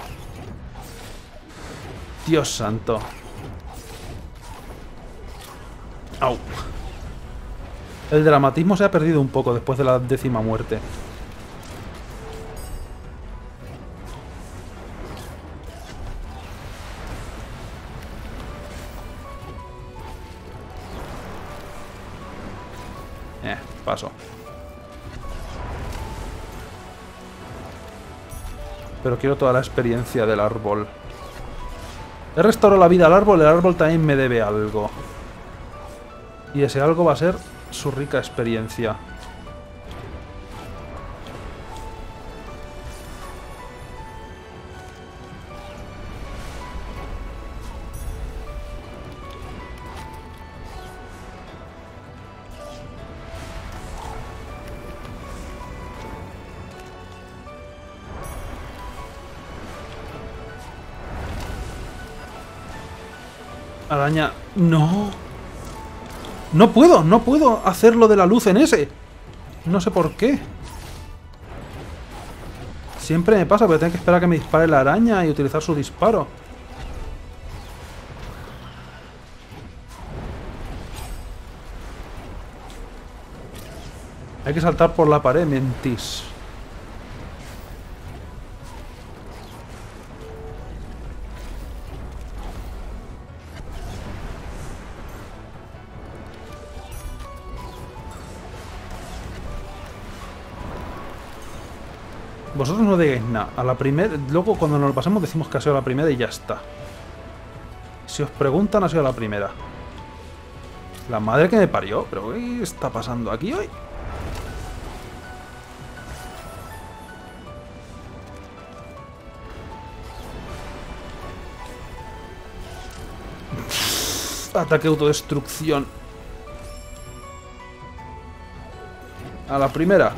Dios santo. Au. El dramatismo se ha perdido un poco después de la décima muerte. Eh, paso. Pero quiero toda la experiencia del árbol. He restaurado la vida al árbol, el árbol también me debe algo. Y ese algo va a ser su rica experiencia. Araña... ¡No! ¡No puedo! ¡No puedo hacer lo de la luz en ese! No sé por qué. Siempre me pasa, pero tengo que esperar a que me dispare la araña y utilizar su disparo. Hay que saltar por la pared, mentís. Vosotros no digáis nada. A la primera, luego cuando nos lo pasemos decimos que ha sido la primera y ya está. Si os preguntan, ha sido la primera. La madre que me parió. ¿Pero qué está pasando aquí hoy? Ataque autodestrucción. A la primera.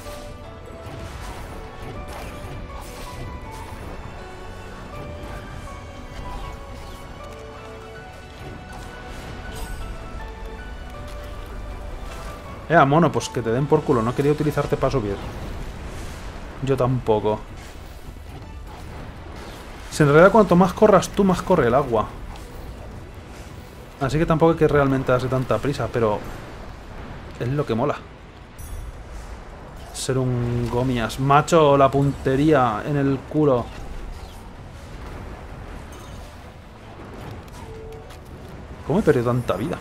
Eh, mono, pues que te den por culo. No quería utilizarte para subir. Yo tampoco. Si en realidad cuanto más corras tú, más corre el agua. Así que tampoco hay que realmente darse tanta prisa, pero... es lo que mola. Ser un gomias. Macho, la puntería en el culo. ¿Cómo he perdido tanta vida?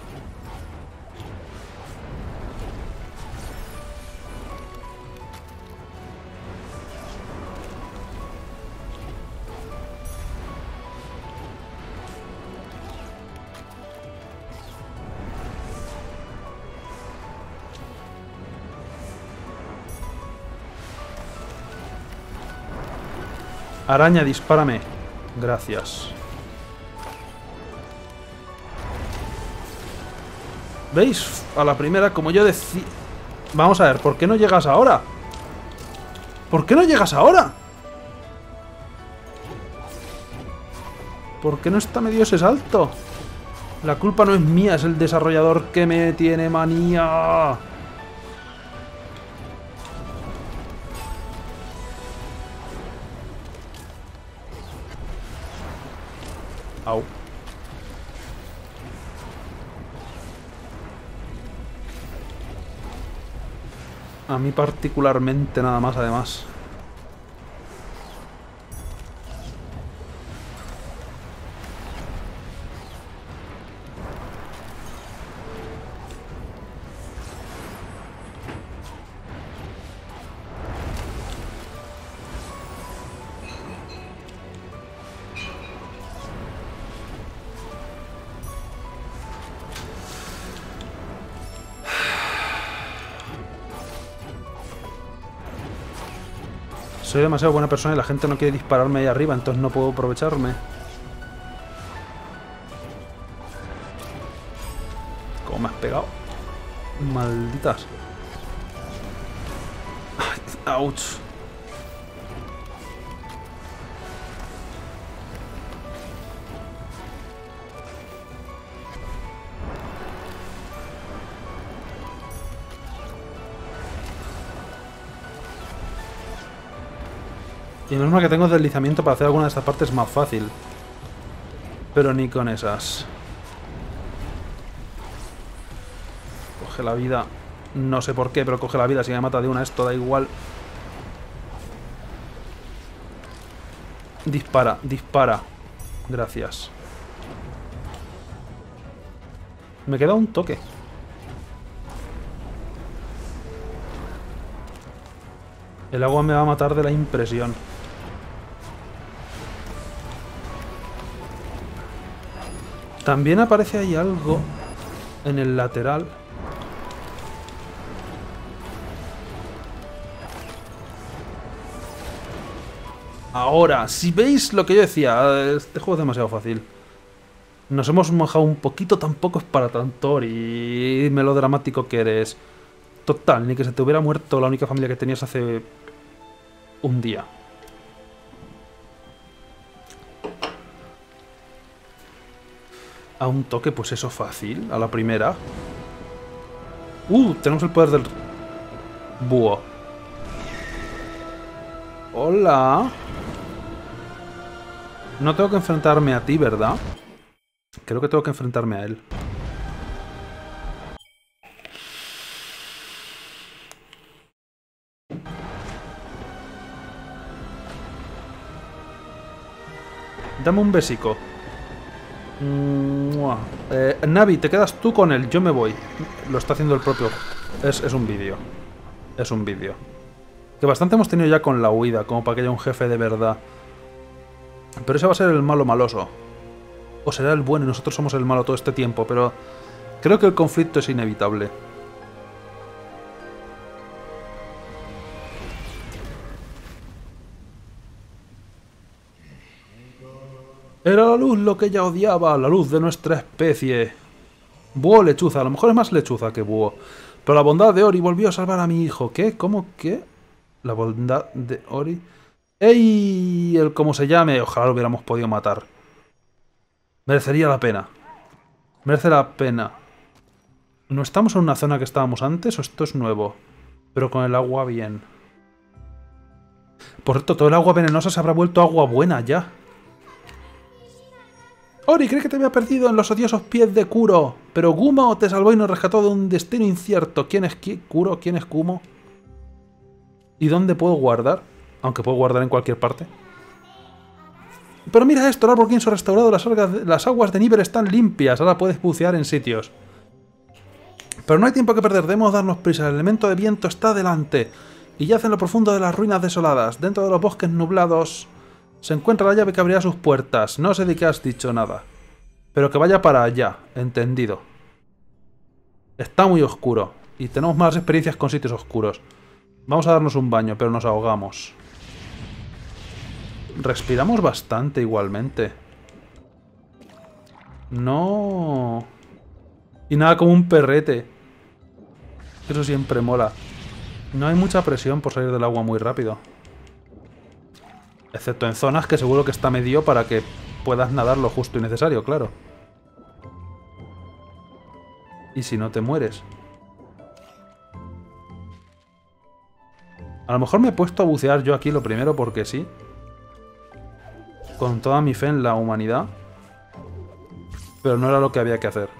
Araña, dispárame. Gracias. ¿Veis? A la primera, como yo decía... Vamos a ver, ¿por qué no llegas ahora? ¿Por qué no llegas ahora? ¿Por qué no está medio ese salto? La culpa no es mía, es el desarrollador que me tiene manía. Au. A mí particularmente nada más, además. Soy demasiado buena persona y la gente no quiere dispararme ahí arriba, entonces no puedo aprovecharme. ¿Cómo me has pegado? Malditas. Ouch. Y menos mal que tengo deslizamiento para hacer alguna de estas partes más fácil. Pero ni con esas. Coge la vida. No sé por qué, pero coge la vida. Si me mata de una esto da igual. Dispara, dispara. Gracias. Me queda un toque. El agua me va a matar de la impresión. También aparece ahí algo en el lateral. Ahora, si veis lo que yo decía, este juego es demasiado fácil. Nos hemos mojado un poquito, tampoco es para tanto, Ori, melodramático que eres. Total, ni que se te hubiera muerto la única familia que tenías hace un día. A un toque, pues eso fácil, a la primera. Uh, tenemos el poder del búho. Hola. No tengo que enfrentarme a ti, ¿verdad? Creo que tengo que enfrentarme a él. Dame un besico. Eh, Navi, te quedas tú con él, yo me voy. Lo está haciendo el propio. Es, es un vídeo. Es un vídeo. Que bastante hemos tenido ya con la huida, como para que haya un jefe de verdad. Pero ese va a ser el malo maloso. O será el bueno y nosotros somos el malo todo este tiempo, pero creo que el conflicto es inevitable. Era la luz lo que ella odiaba, la luz de nuestra especie. Búho lechuza, a lo mejor es más lechuza que búho. Pero la bondad de Ori volvió a salvar a mi hijo. ¿Qué? ¿Cómo? ¿Qué? La bondad de Ori. ¡Ey! El como se llame. Ojalá lo hubiéramos podido matar. Merecería la pena. Merece la pena. ¿No estamos en una zona que estábamos antes o esto es nuevo? Pero con el agua bien. Por cierto, todo el agua venenosa se habrá vuelto agua buena ya. Ori, creí que te había perdido en los odiosos pies de Kuro. Pero Gumo te salvó y nos rescató de un destino incierto. ¿Quién es Kuro? ¿Quién es Gumo? ¿Y dónde puedo guardar? Aunque puedo guardar en cualquier parte. Pero mira esto, el árbol Ginso restaurado, las, las aguas de Niver están limpias. Ahora puedes bucear en sitios. Pero no hay tiempo que perder, debemos darnos prisa. El elemento de viento está delante. Y yace en lo profundo de las ruinas desoladas. Dentro de los bosques nublados se encuentra la llave que abrirá sus puertas. No sé de qué has dicho nada. Pero que vaya para allá, entendido. Está muy oscuro. Y tenemos malas experiencias con sitios oscuros. Vamos a darnos un baño, pero nos ahogamos. Respiramos bastante igualmente. No. Y nada como un perrete. Eso siempre mola. No hay mucha presión por salir del agua muy rápido. Excepto en zonas que seguro que está medio para que puedas nadar lo justo y necesario, claro. Y si no te mueres. A lo mejor me he puesto a bucear yo aquí lo primero porque sí. Con toda mi fe en la humanidad. Pero no era lo que había que hacer.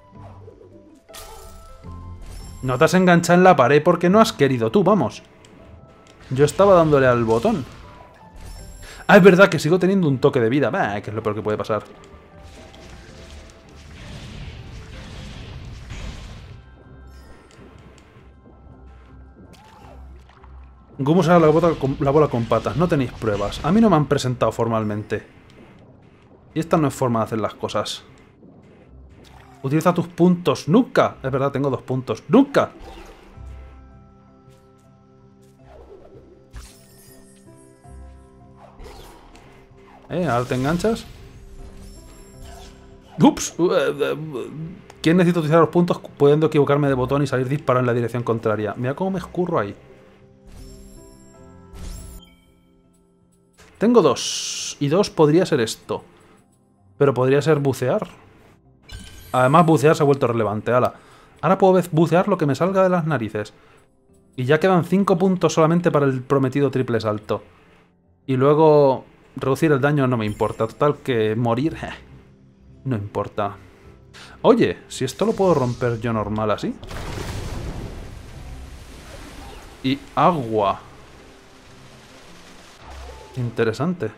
No te has enganchado en la pared porque no has querido tú, vamos. Yo estaba dándole al botón. Ah, es verdad que sigo teniendo un toque de vida. Bah, que es lo peor que puede pasar. ¿Cómo usar la bola, con, la bola con patas? No tenéis pruebas. A mí no me han presentado formalmente. Y esta no es forma de hacer las cosas. Utiliza tus puntos. ¡Nunca! Es verdad, tengo dos puntos. ¡Nunca! ¿Eh? ¿Ahora te enganchas? ¡Ups! ¿Quién necesita utilizar los puntos pudiendo equivocarme de botón y salir disparado en la dirección contraria? Mira cómo me escurro ahí. Tengo dos. Y dos podría ser esto. Pero podría ser bucear. Además, bucear se ha vuelto relevante. Ala. Ahora puedo bucear lo que me salga de las narices. Y ya quedan cinco puntos solamente para el prometido triple salto. Y luego reducir el daño no me importa. Total que morir... Eh, no importa. Oye, si esto lo puedo romper yo normal así. Y agua. Interesante.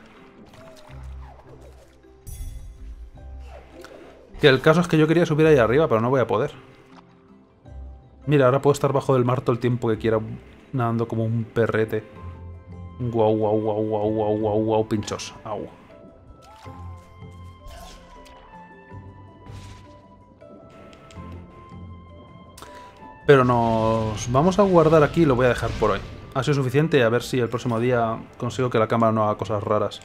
Que el caso es que yo quería subir ahí arriba, pero no voy a poder. Mira, ahora puedo estar bajo del mar todo el tiempo que quiera, nadando como un perrete. Guau, guau, guau, guau, guau, guau, guau, pinchos. Au. Pero nos vamos a guardar aquí y lo voy a dejar por hoy. Ha sido suficiente y a ver si el próximo día consigo que la cámara no haga cosas raras.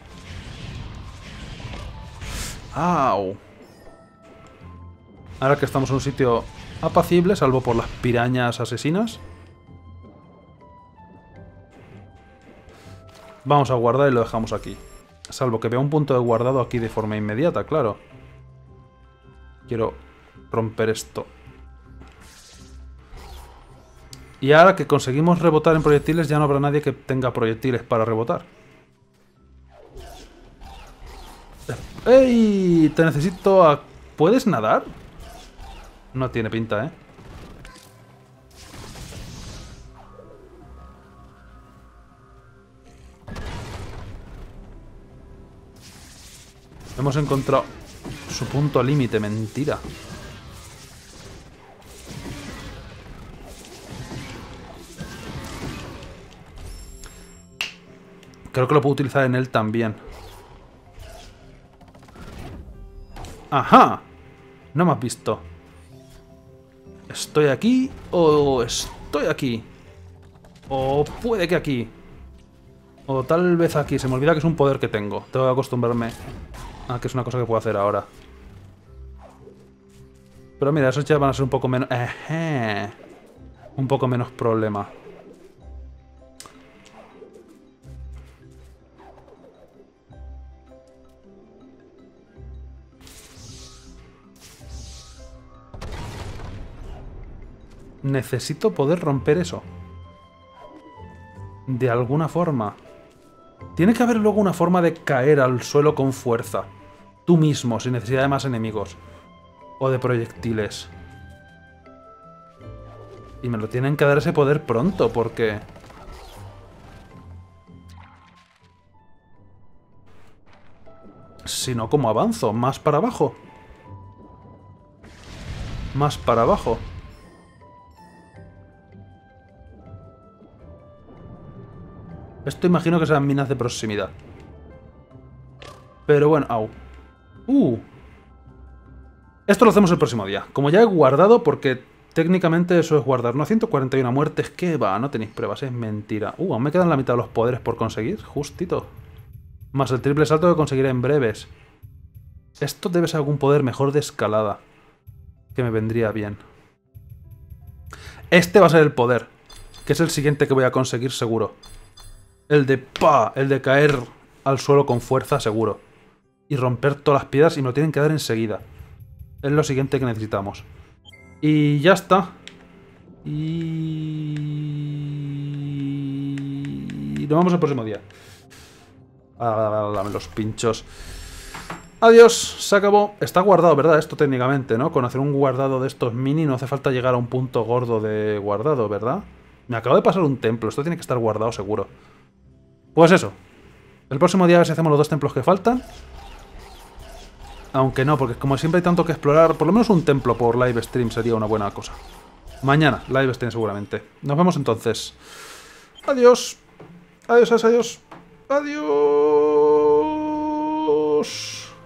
¡Au! Ahora que estamos en un sitio apacible, salvo por las pirañas asesinas. Vamos a guardar y lo dejamos aquí. Salvo que vea un punto de guardado aquí de forma inmediata, claro. Quiero romper esto. Y ahora que conseguimos rebotar en proyectiles, ya no habrá nadie que tenga proyectiles para rebotar. ¡Ey! Te necesito a... ¿Puedes nadar? No tiene pinta, ¿eh? Hemos encontrado su punto límite, mentira. Creo que lo puedo utilizar en él también. ¡Ajá! No me has visto. ¿Estoy aquí o estoy aquí? O puede que aquí. O tal vez aquí. Se me olvida que es un poder que tengo. Tengo que acostumbrarme a que es una cosa que puedo hacer ahora. Pero mira, esos ya van a ser un poco menos... Ejé. Un poco menos problema. Necesito poder romper eso. De alguna forma. Tiene que haber luego una forma de caer al suelo con fuerza. Tú mismo, sin necesidad de más enemigos. O de proyectiles. Y me lo tienen que dar ese poder pronto, porque... Si no, ¿cómo avanzo? ¿Más para abajo? Más para abajo. Esto imagino que sean minas de proximidad. Pero bueno, au. Uh. Esto lo hacemos el próximo día. Como ya he guardado, porque técnicamente eso es guardar. No, ciento cuarenta y una muertes. ¿Qué va? No tenéis pruebas, es mentira. Uh, aún me quedan la mitad de los poderes por conseguir. Justito. Más el triple salto que conseguiré en breves. Esto debe ser algún poder mejor de escalada. Que me vendría bien. Este va a ser el poder. Que es el siguiente que voy a conseguir seguro. El de pa, el de caer al suelo con fuerza, seguro. y romper todas las piedras y me lo tienen que dar enseguida. Es lo siguiente que necesitamos. Y ya está. Y... nos vemos el próximo día. Ah, dame los pinchos. Adiós, se acabó. Está guardado, ¿verdad? Esto técnicamente, ¿no? Con hacer un guardado de estos mini no hace falta llegar a un punto gordo de guardado, ¿verdad? Me acabo de pasar un templo. Esto tiene que estar guardado seguro. Pues eso. El próximo día a ver si hacemos los dos templos que faltan. Aunque no, porque como siempre hay tanto que explorar, por lo menos un templo por live stream sería una buena cosa. Mañana, live stream seguramente. Nos vemos entonces. Adiós. Adiós, adiós. Adiós.